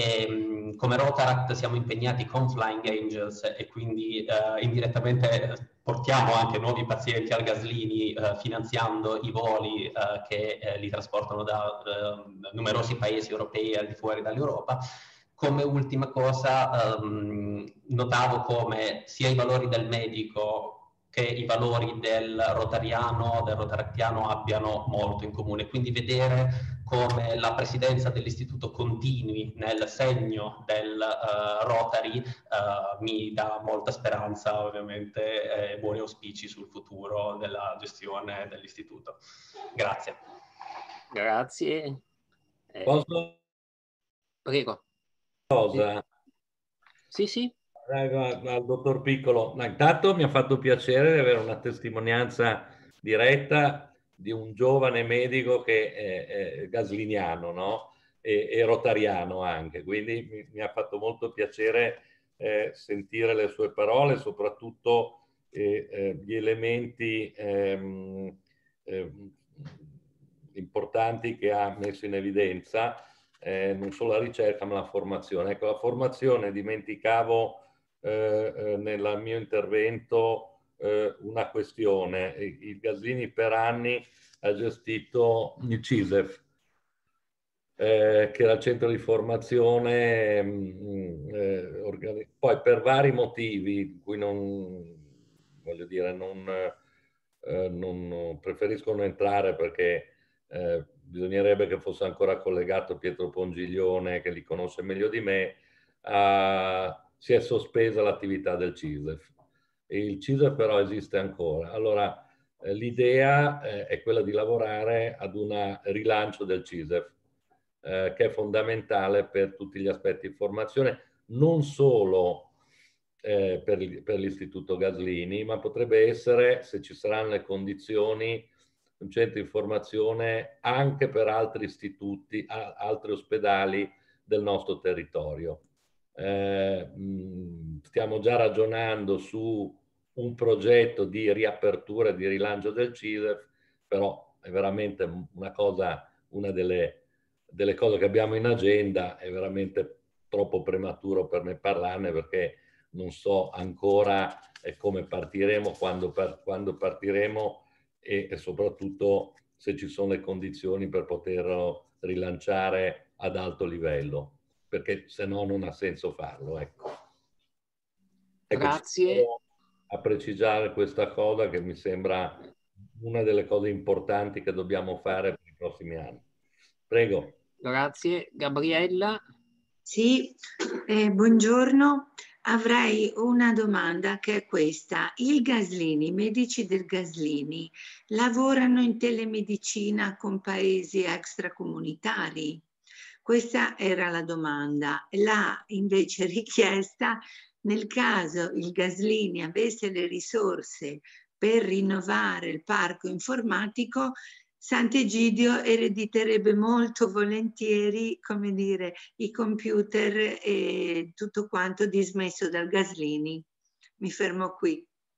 E, come Rotaract siamo impegnati con Flying Angels e quindi eh, indirettamente portiamo anche nuovi pazienti al Gaslini eh, finanziando i voli eh, che eh, li trasportano da eh, numerosi paesi europei al di fuori dall'Europa. Come ultima cosa, ehm, notavo come sia i valori del medico che i valori del rotariano, del rotaractiano abbiano molto in comune, quindi vedere come la presidenza dell'istituto continui nel segno del uh, Rotary uh, mi dà molta speranza, ovviamente, e buoni auspici sul futuro della gestione dell'istituto. Grazie. Grazie. Eh, Posso? Prego. Cosa? Sì, sì. Al dottor Piccolo, no, intanto mi ha fatto piacere di avere una testimonianza diretta di un giovane medico che è, è gasliniano, no? E, e rotariano anche, quindi mi, mi ha fatto molto piacere eh, sentire le sue parole, soprattutto eh, eh, gli elementi ehm, eh, importanti che ha messo in evidenza, eh, non solo la ricerca ma la formazione. Ecco, la formazione, dimenticavo Eh, eh, nel mio intervento eh, una questione. Il Gaslini per anni ha gestito il CISEF, eh, che era il centro di formazione, mh, eh, poi per vari motivi, cui non voglio dire, non, eh, non preferisco non entrare perché eh, bisognerebbe che fosse ancora collegato Pietro Pongiglione, che li conosce meglio di me, a si è sospesa l'attività del CISEF. Il CISEF però esiste ancora. Allora, eh, l'idea eh, è quella di lavorare ad un rilancio del CISEF, eh, che è fondamentale per tutti gli aspetti di formazione, non solo eh, per, per l'Istituto Gaslini, ma potrebbe essere, se ci saranno le condizioni, un centro di formazione anche per altri istituti, a, altri ospedali del nostro territorio. Eh, stiamo già ragionando su un progetto di riapertura e di rilancio del CISEF, però è veramente una cosa, una delle, delle cose che abbiamo in agenda, è veramente troppo prematuro per me parlarne perché non so ancora come partiremo, quando, par, quando partiremo e, e soprattutto se ci sono le condizioni per poterlo rilanciare ad alto livello, perché se no non ha senso farlo. Ecco. Ecco, Grazie. A precisare questa cosa che mi sembra una delle cose importanti che dobbiamo fare per i prossimi anni. Prego. Grazie. Gabriella? Sì, eh, buongiorno. Avrei una domanda che è questa. I Gaslini, i medici del Gaslini, lavorano in telemedicina con paesi extracomunitari? Questa era la domanda. La invece richiesta, nel caso il Gaslini avesse le risorse per rinnovare il parco informatico, Sant'Egidio erediterebbe molto volentieri, come dire, i computer e tutto quanto dismesso dal Gaslini. Mi fermo qui.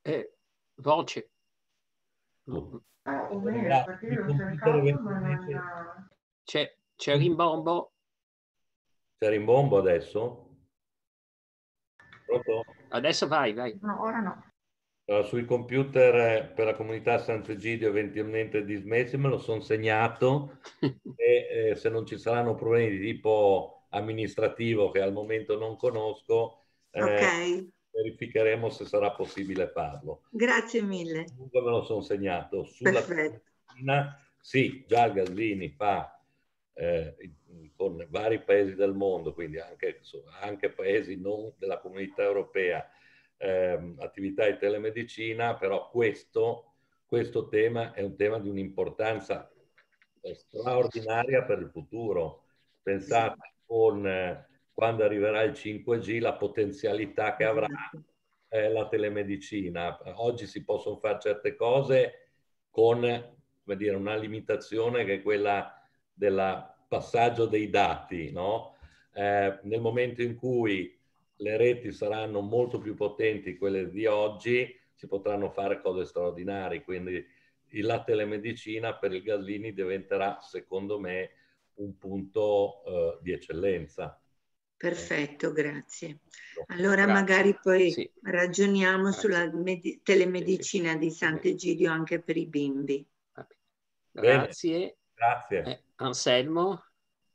Eh, voce. Ah, oh, bene, perché io l'ho cercato, ma non... C'è, c'è rimbombo? C'è rimbombo adesso? Pronto? Adesso vai, vai. No, ora no. Allora, sui computer eh, per la comunità Sant'Egidio eventualmente dismessi me lo sono segnato e eh, se non ci saranno problemi di tipo amministrativo che al momento non conosco, eh, Ok. verificheremo se sarà possibile farlo. Grazie mille. Comunque me lo sono segnato. Sulla Perfetto. Cina, sì, già Gaslini fa eh, con vari paesi del mondo, quindi anche, anche paesi non della comunità europea, eh, attività di telemedicina, però questo, questo tema è un tema di un'importanza straordinaria per il futuro. Pensate con eh, quando arriverà il cinque G la potenzialità che avrà eh, la telemedicina. Oggi si possono fare certe cose con, come dire, una limitazione che è quella del passaggio dei dati, no? Eh, nel momento in cui le reti saranno molto più potenti quelle di oggi, si potranno fare cose straordinarie, quindi la telemedicina per il Gaslini diventerà, secondo me, un punto eh, di eccellenza. Perfetto, grazie. Allora Grazie. magari poi Sì. ragioniamo Grazie. sulla telemedicina sì, sì. di Sant'Egidio anche per i bimbi. Grazie. Grazie. Eh, Anselmo.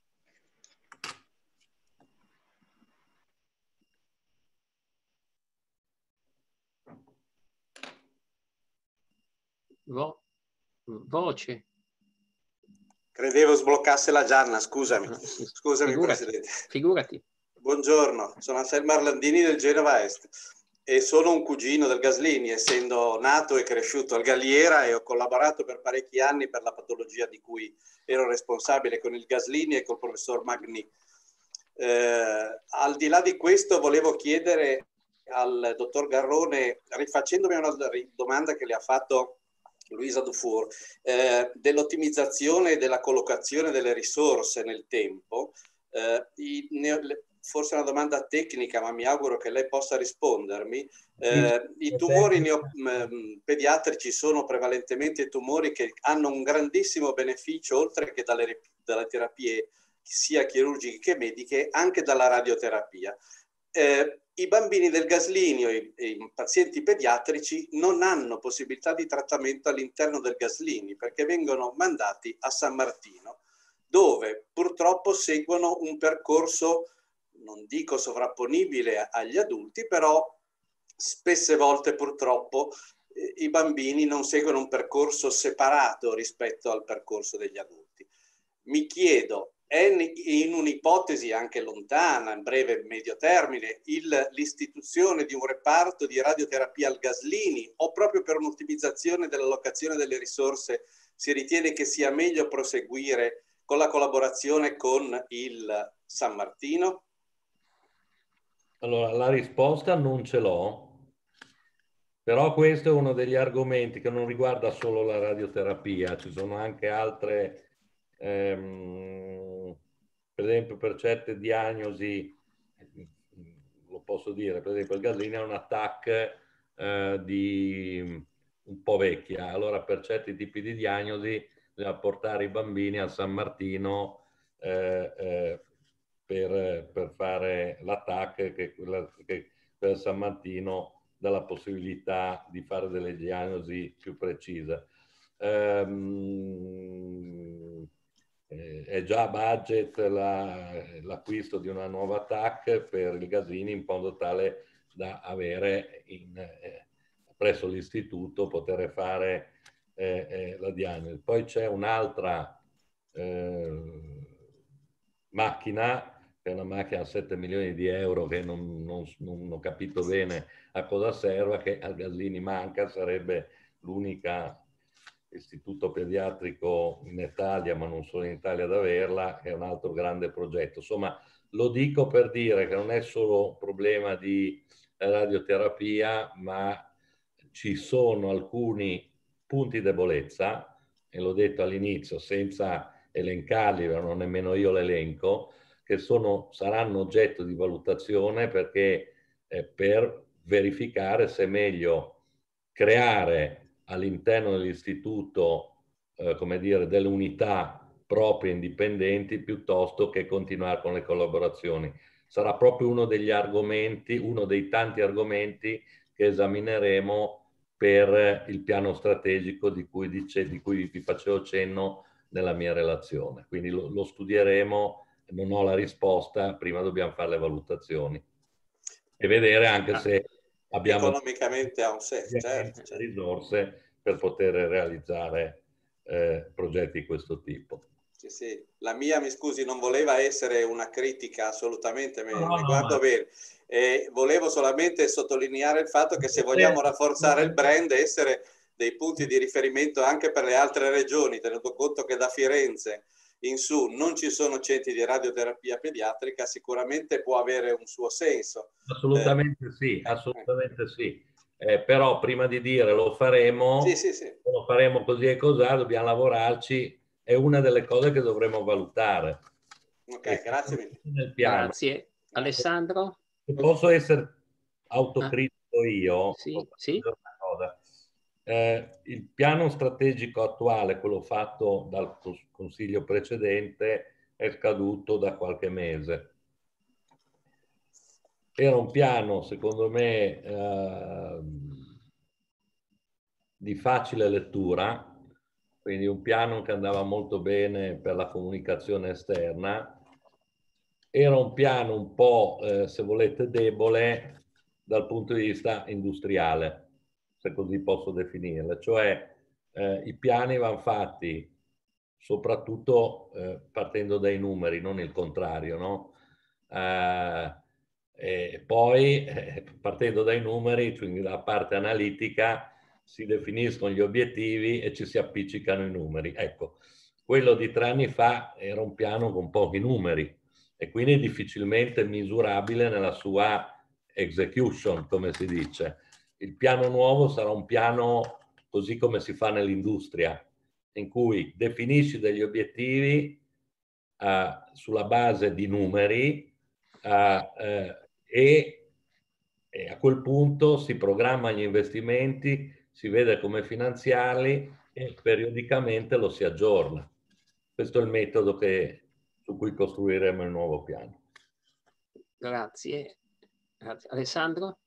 Vo voce. Credevo sbloccasse la Gianna, scusami. Scusami, Figurati. Presidente. Figurati. Buongiorno, sono Anselmo Arlandini del Genova Est e sono un cugino del Gaslini, essendo nato e cresciuto al Galliera, e ho collaborato per parecchi anni per la patologia di cui ero responsabile con il Gaslini e col professor Magni. Eh, al di là di questo volevo chiedere al dottor Garrone, rifacendomi una domanda che le ha fatto Luisa Dufour, eh, dell'ottimizzazione e della collocazione delle risorse nel tempo. Eh, i, ne, forse è una domanda tecnica, ma mi auguro che lei possa rispondermi. Eh, I tumori neo, mh, pediatrici sono prevalentemente tumori che hanno un grandissimo beneficio, oltre che dalle, dalle terapie sia chirurgiche che mediche, anche dalla radioterapia. Eh, I bambini del Gaslini o i, i pazienti pediatrici non hanno possibilità di trattamento all'interno del Gaslini perché vengono mandati a San Martino, dove purtroppo seguono un percorso, non dico sovrapponibile agli adulti, però spesse volte purtroppo eh, i bambini non seguono un percorso separato rispetto al percorso degli adulti. Mi chiedo, è in un'ipotesi anche lontana, in breve e medio termine, l'istituzione di un reparto di radioterapia al Gaslini, o proprio per un'ottimizzazione dell'allocazione delle risorse si ritiene che sia meglio proseguire con la collaborazione con il San Martino? Allora, la risposta non ce l'ho, però questo è uno degli argomenti che non riguarda solo la radioterapia, ci sono anche altre... Ehm, per esempio per certe diagnosi, lo posso dire, per esempio il Gaslini ha un attacco eh, di un po' vecchia, allora per certi tipi di diagnosi bisogna portare i bambini a San Martino eh, eh, per, per fare l'attacco che, che per San Martino dà la possibilità di fare delle diagnosi più precise. Um, Eh, è già a budget l'acquisto la, di una nuova T A C per il Gaslini in modo tale da avere in, eh, presso l'istituto poter fare eh, eh, la diagnosi. Poi c'è un'altra eh, macchina, che è una macchina a sette milioni di euro che non, non, non ho capito bene a cosa serva, che al Gaslini manca, sarebbe l'unica istituto pediatrico in Italia, ma non solo in Italia, ad averla, è un altro grande progetto. Insomma, lo dico per dire che non è solo un problema di radioterapia, ma ci sono alcuni punti di debolezza, e l'ho detto all'inizio, senza elencarli, non nemmeno io l'elenco, che sono, saranno oggetto di valutazione perché eh, per verificare se è meglio creare all'interno dell'istituto, eh, come dire, delle unità proprie indipendenti piuttosto che continuare con le collaborazioni. Sarà proprio uno degli argomenti, uno dei tanti argomenti che esamineremo per il piano strategico di cui, dice, di cui vi facevo cenno nella mia relazione. Quindi lo, lo studieremo, non ho la risposta, prima dobbiamo fare le valutazioni e vedere anche se abbiamo economicamente ha un senso, certo, certo. risorse per poter realizzare eh, progetti di questo tipo. Sì, sì. La mia, mi scusi, non voleva essere una critica, assolutamente, me, no, me no, guardo ma... bene. E volevo solamente sottolineare il fatto che se vogliamo rafforzare il brand, essere dei punti di riferimento anche per le altre regioni, tenuto conto che da Firenze in su non ci sono centri di radioterapia pediatrica, sicuramente può avere un suo senso. Assolutamente eh. sì, assolutamente sì. Eh, però prima di dire lo faremo, sì, sì, sì. lo faremo così e così, dobbiamo lavorarci, è una delle cose che dovremo valutare. Ok, e grazie mille. Nel piano. Grazie. Alessandro? Se posso essere autocritico ah. io, sì, sì. una cosa. Eh, il piano strategico attuale, quello fatto dal consiglio precedente, è scaduto da qualche mese. Era un piano, secondo me, eh, di facile lettura, quindi un piano che andava molto bene per la comunicazione esterna. Era un piano un po', eh, se volete, debole dal punto di vista industriale, se così posso definirlo. Cioè eh, i piani vanno fatti soprattutto eh, partendo dai numeri, non il contrario, no? Eh, e poi eh, partendo dai numeri, quindi la parte analitica, si definiscono gli obiettivi e ci si appiccicano i numeri. Ecco, quello di tre anni fa era un piano con pochi numeri e quindi difficilmente misurabile nella sua execution, come si dice. Il piano nuovo sarà un piano così come si fa nell'industria, in cui definisci degli obiettivi uh, sulla base di numeri uh, uh, e, e a quel punto si programma gli investimenti, si vede come finanziarli e periodicamente lo si aggiorna. Questo è il metodo che, su cui costruiremo il nuovo piano. Grazie. Grazie. Alessandro?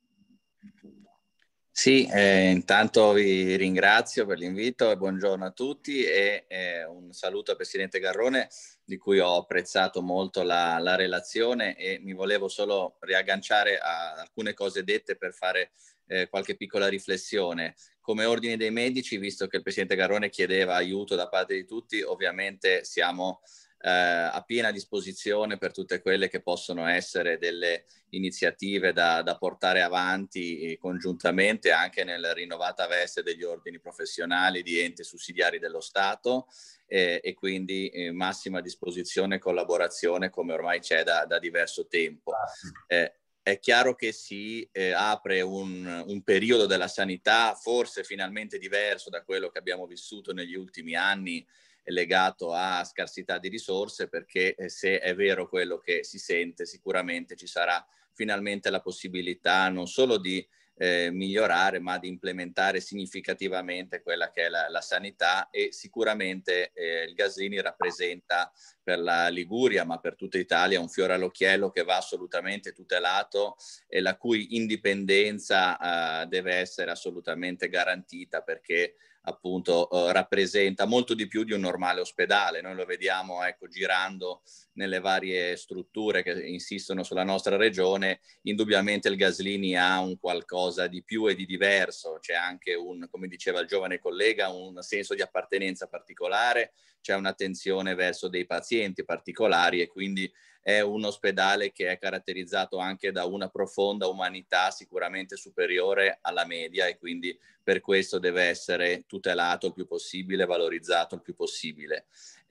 Sì, eh, intanto vi ringrazio per l'invito e buongiorno a tutti e eh, un saluto al Presidente Garrone, di cui ho apprezzato molto la, la relazione e mi volevo solo riagganciare a alcune cose dette per fare eh, qualche piccola riflessione. Come Ordine dei Medici, visto che il Presidente Garrone chiedeva aiuto da parte di tutti, ovviamente siamo eh, a piena disposizione per tutte quelle che possono essere delle iniziative da, da portare avanti congiuntamente anche nella rinnovata veste degli ordini professionali di enti sussidiari dello Stato eh, e quindi eh, massima disposizione e collaborazione come ormai c'è da, da diverso tempo. Eh, è chiaro che si eh, apre un, un periodo della sanità forse finalmente diverso da quello che abbiamo vissuto negli ultimi anni legato a scarsità di risorse, perché eh, se è vero quello che si sente, sicuramente ci sarà finalmente la possibilità non solo di eh, migliorare, ma di implementare significativamente quella che è la, la sanità e sicuramente eh, il Gaslini rappresenta per la Liguria, ma per tutta Italia, un fiore all'occhiello che va assolutamente tutelato e la cui indipendenza eh, deve essere assolutamente garantita, perché appunto eh, rappresenta molto di più di un normale ospedale. Noi lo vediamo ecco girando nelle varie strutture che insistono sulla nostra regione. Indubbiamente il Gaslini ha un qualcosa di più e di diverso, c'è anche un, come diceva il giovane collega, un senso di appartenenza particolare, c'è un'attenzione verso dei pazienti particolari e quindi è un ospedale che è caratterizzato anche da una profonda umanità sicuramente superiore alla media e quindi per questo deve essere tutelato il più possibile, valorizzato il più possibile.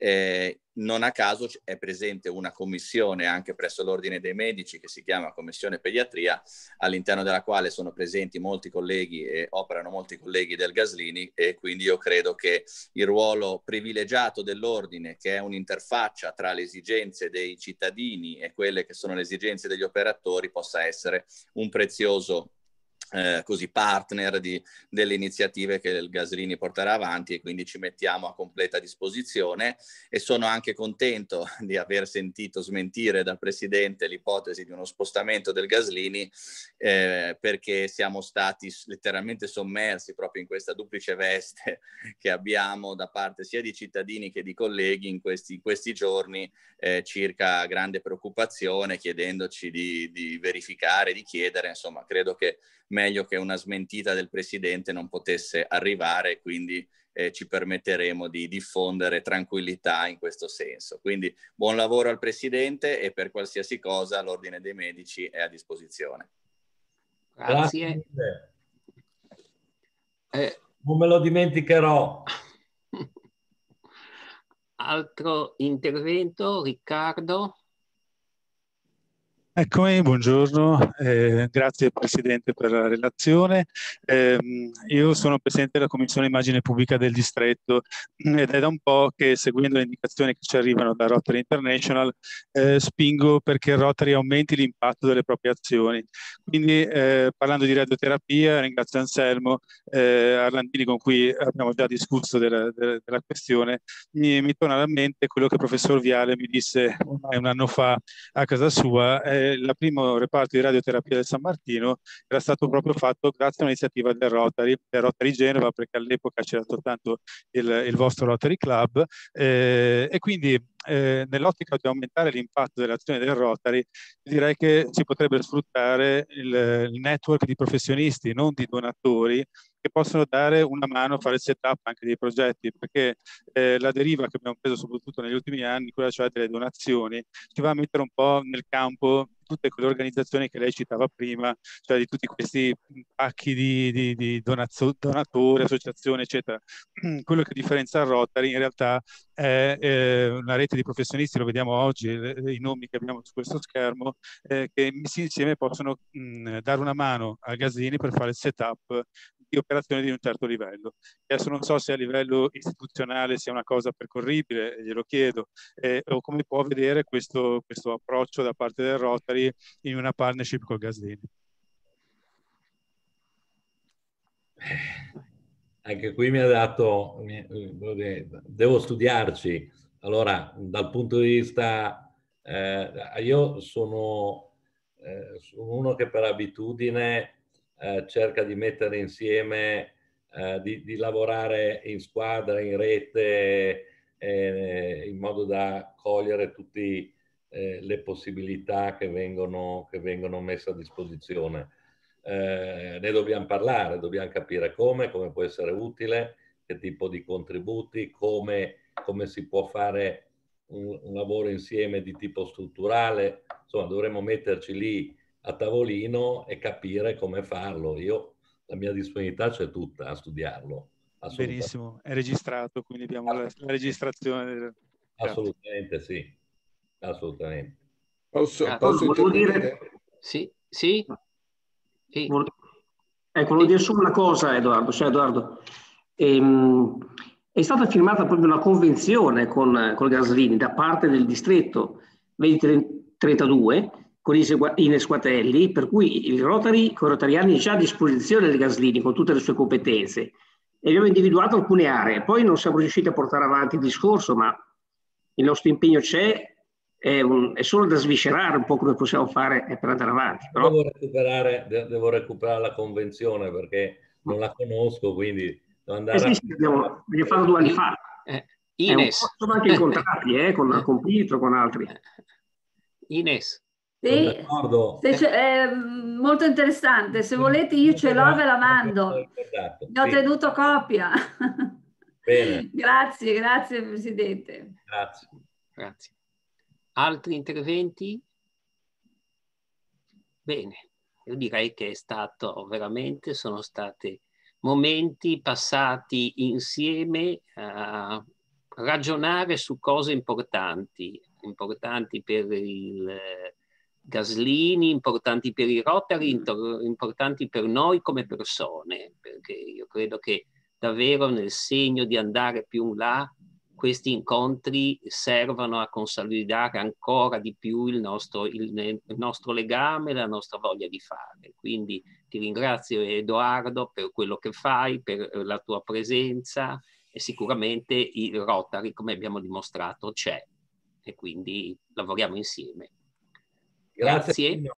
Eh, non a caso è presente una commissione anche presso l'Ordine dei Medici che si chiama Commissione Pediatria, all'interno della quale sono presenti molti colleghi e operano molti colleghi del Gaslini e quindi io credo che il ruolo privilegiato dell'Ordine, che è un'interfaccia tra le esigenze dei cittadini e quelle che sono le esigenze degli operatori, possa essere un prezioso Eh, così partner di, delle iniziative che il Gaslini porterà avanti, e quindi ci mettiamo a completa disposizione. E sono anche contento di aver sentito smentire dal Presidente l'ipotesi di uno spostamento del Gaslini, eh, perché siamo stati letteralmente sommersi proprio in questa duplice veste che abbiamo da parte sia di cittadini che di colleghi in questi, in questi giorni, eh, circa grande preoccupazione, chiedendoci di, di verificare, di chiedere. Insomma, credo che meglio che una smentita del Presidente non potesse arrivare, quindi eh, ci permetteremo di diffondere tranquillità in questo senso. Quindi buon lavoro al Presidente, e per qualsiasi cosa l'Ordine dei Medici è a disposizione. Grazie. Grazie. Eh, non me lo dimenticherò. altro intervento, Riccardo? Eccomi, buongiorno, eh, grazie Presidente per la relazione. Eh, io sono Presidente della Commissione Immagine Pubblica del Distretto, ed è da un po' che, seguendo le indicazioni che ci arrivano da Rotary International, eh, spingo perché Rotary aumenti l'impatto delle proprie azioni. Quindi eh, parlando di radioterapia, ringrazio Anselmo eh, Arlandini, con cui abbiamo già discusso della, della, della questione. Mi, mi torna alla mente quello che il professor Viale mi disse ormai un anno fa a casa sua. Eh, il primo reparto di radioterapia del San Martino era stato proprio fatto grazie a un'iniziativa del Rotary, del Rotary Genova, perché all'epoca c'era soltanto il, il vostro Rotary Club, eh, e quindi eh, nell'ottica di aumentare l'impatto dell'azione del Rotary, direi che si potrebbe sfruttare il, il network di professionisti, non di donatori, che possono dare una mano a fare il setup anche dei progetti, perché eh, la deriva che abbiamo preso soprattutto negli ultimi anni, quella cioè delle donazioni, ci va a mettere un po' nel campo tutte quelle organizzazioni che lei citava prima, cioè di tutti questi pacchi di, di, di donazzo, donatori, associazioni, eccetera. Quello che differenzia il Rotary in realtà è eh, una rete di professionisti, lo vediamo oggi, i nomi che abbiamo su questo schermo, eh, che messi insieme possono mh, dare una mano al Gaslini per fare il setup di operazioni di un certo livello. Adesso non so se a livello istituzionale sia una cosa percorribile, glielo chiedo, eh, o come può vedere questo, questo approccio da parte del Rotary in una partnership col Gaslini. Anche qui mi ha dato, mi, devo studiarci. Allora, dal punto di vista, eh, io sono, eh, sono uno che per abitudine eh, cerca di mettere insieme, eh, di, di lavorare in squadra, in rete, eh, in modo da cogliere tutte eh, le possibilità che vengono, che vengono messe a disposizione. Eh, ne dobbiamo parlare, dobbiamo capire come, come può essere utile, che tipo di contributi, come, come si può fare un, un lavoro insieme di tipo strutturale. Insomma, dovremmo metterci lì a tavolino e capire come farlo. Io, la mia disponibilità c'è tutta a studiarlo. Benissimo, è registrato, quindi abbiamo la, la registrazione. Del... Assolutamente sì, assolutamente. Posso, Ah, posso intervenire? Sì, sì. Sì. Ecco, volevo dire solo una cosa, Edoardo. Cioè, Edoardo ehm, è stata firmata proprio una convenzione con, con Gaslini da parte del distretto trentadue con Ines Quatelli, per cui il Rotary, con i rotariani è già a disposizione del Gaslini con tutte le sue competenze, e abbiamo individuato alcune aree. Poi non siamo riusciti a portare avanti il discorso, ma il nostro impegno c'è. È, un, è solo da sviscerare un po' come possiamo fare per andare avanti. Però... Devo, recuperare, devo recuperare la convenzione perché non la conosco, quindi devo andare eh sì, sì, abbiamo, abbiamo fatto due anni fa. Eh, Ines. Eh, sono anche incontrati eh, con, con Pietro, con altri. Ines. Sì, se è molto interessante. Se volete io ce l'ho, ve la mando. Ne ho sì. tenuto copia. Bene. Grazie, grazie Presidente. Grazie. Grazie. Altri interventi? Bene, io direi che è stato veramente, sono stati momenti passati insieme a ragionare su cose importanti, importanti per il Gaslini, importanti per i Rotary, importanti per noi come persone, perché io credo che davvero nel segno di andare più in là questi incontri servono a consolidare ancora di più il nostro, il, il nostro legame, la nostra voglia di fare. Quindi ti ringrazio Edoardo per quello che fai, per la tua presenza, e sicuramente il Rotary, come abbiamo dimostrato, c'è, e quindi lavoriamo insieme. Grazie. Grazie.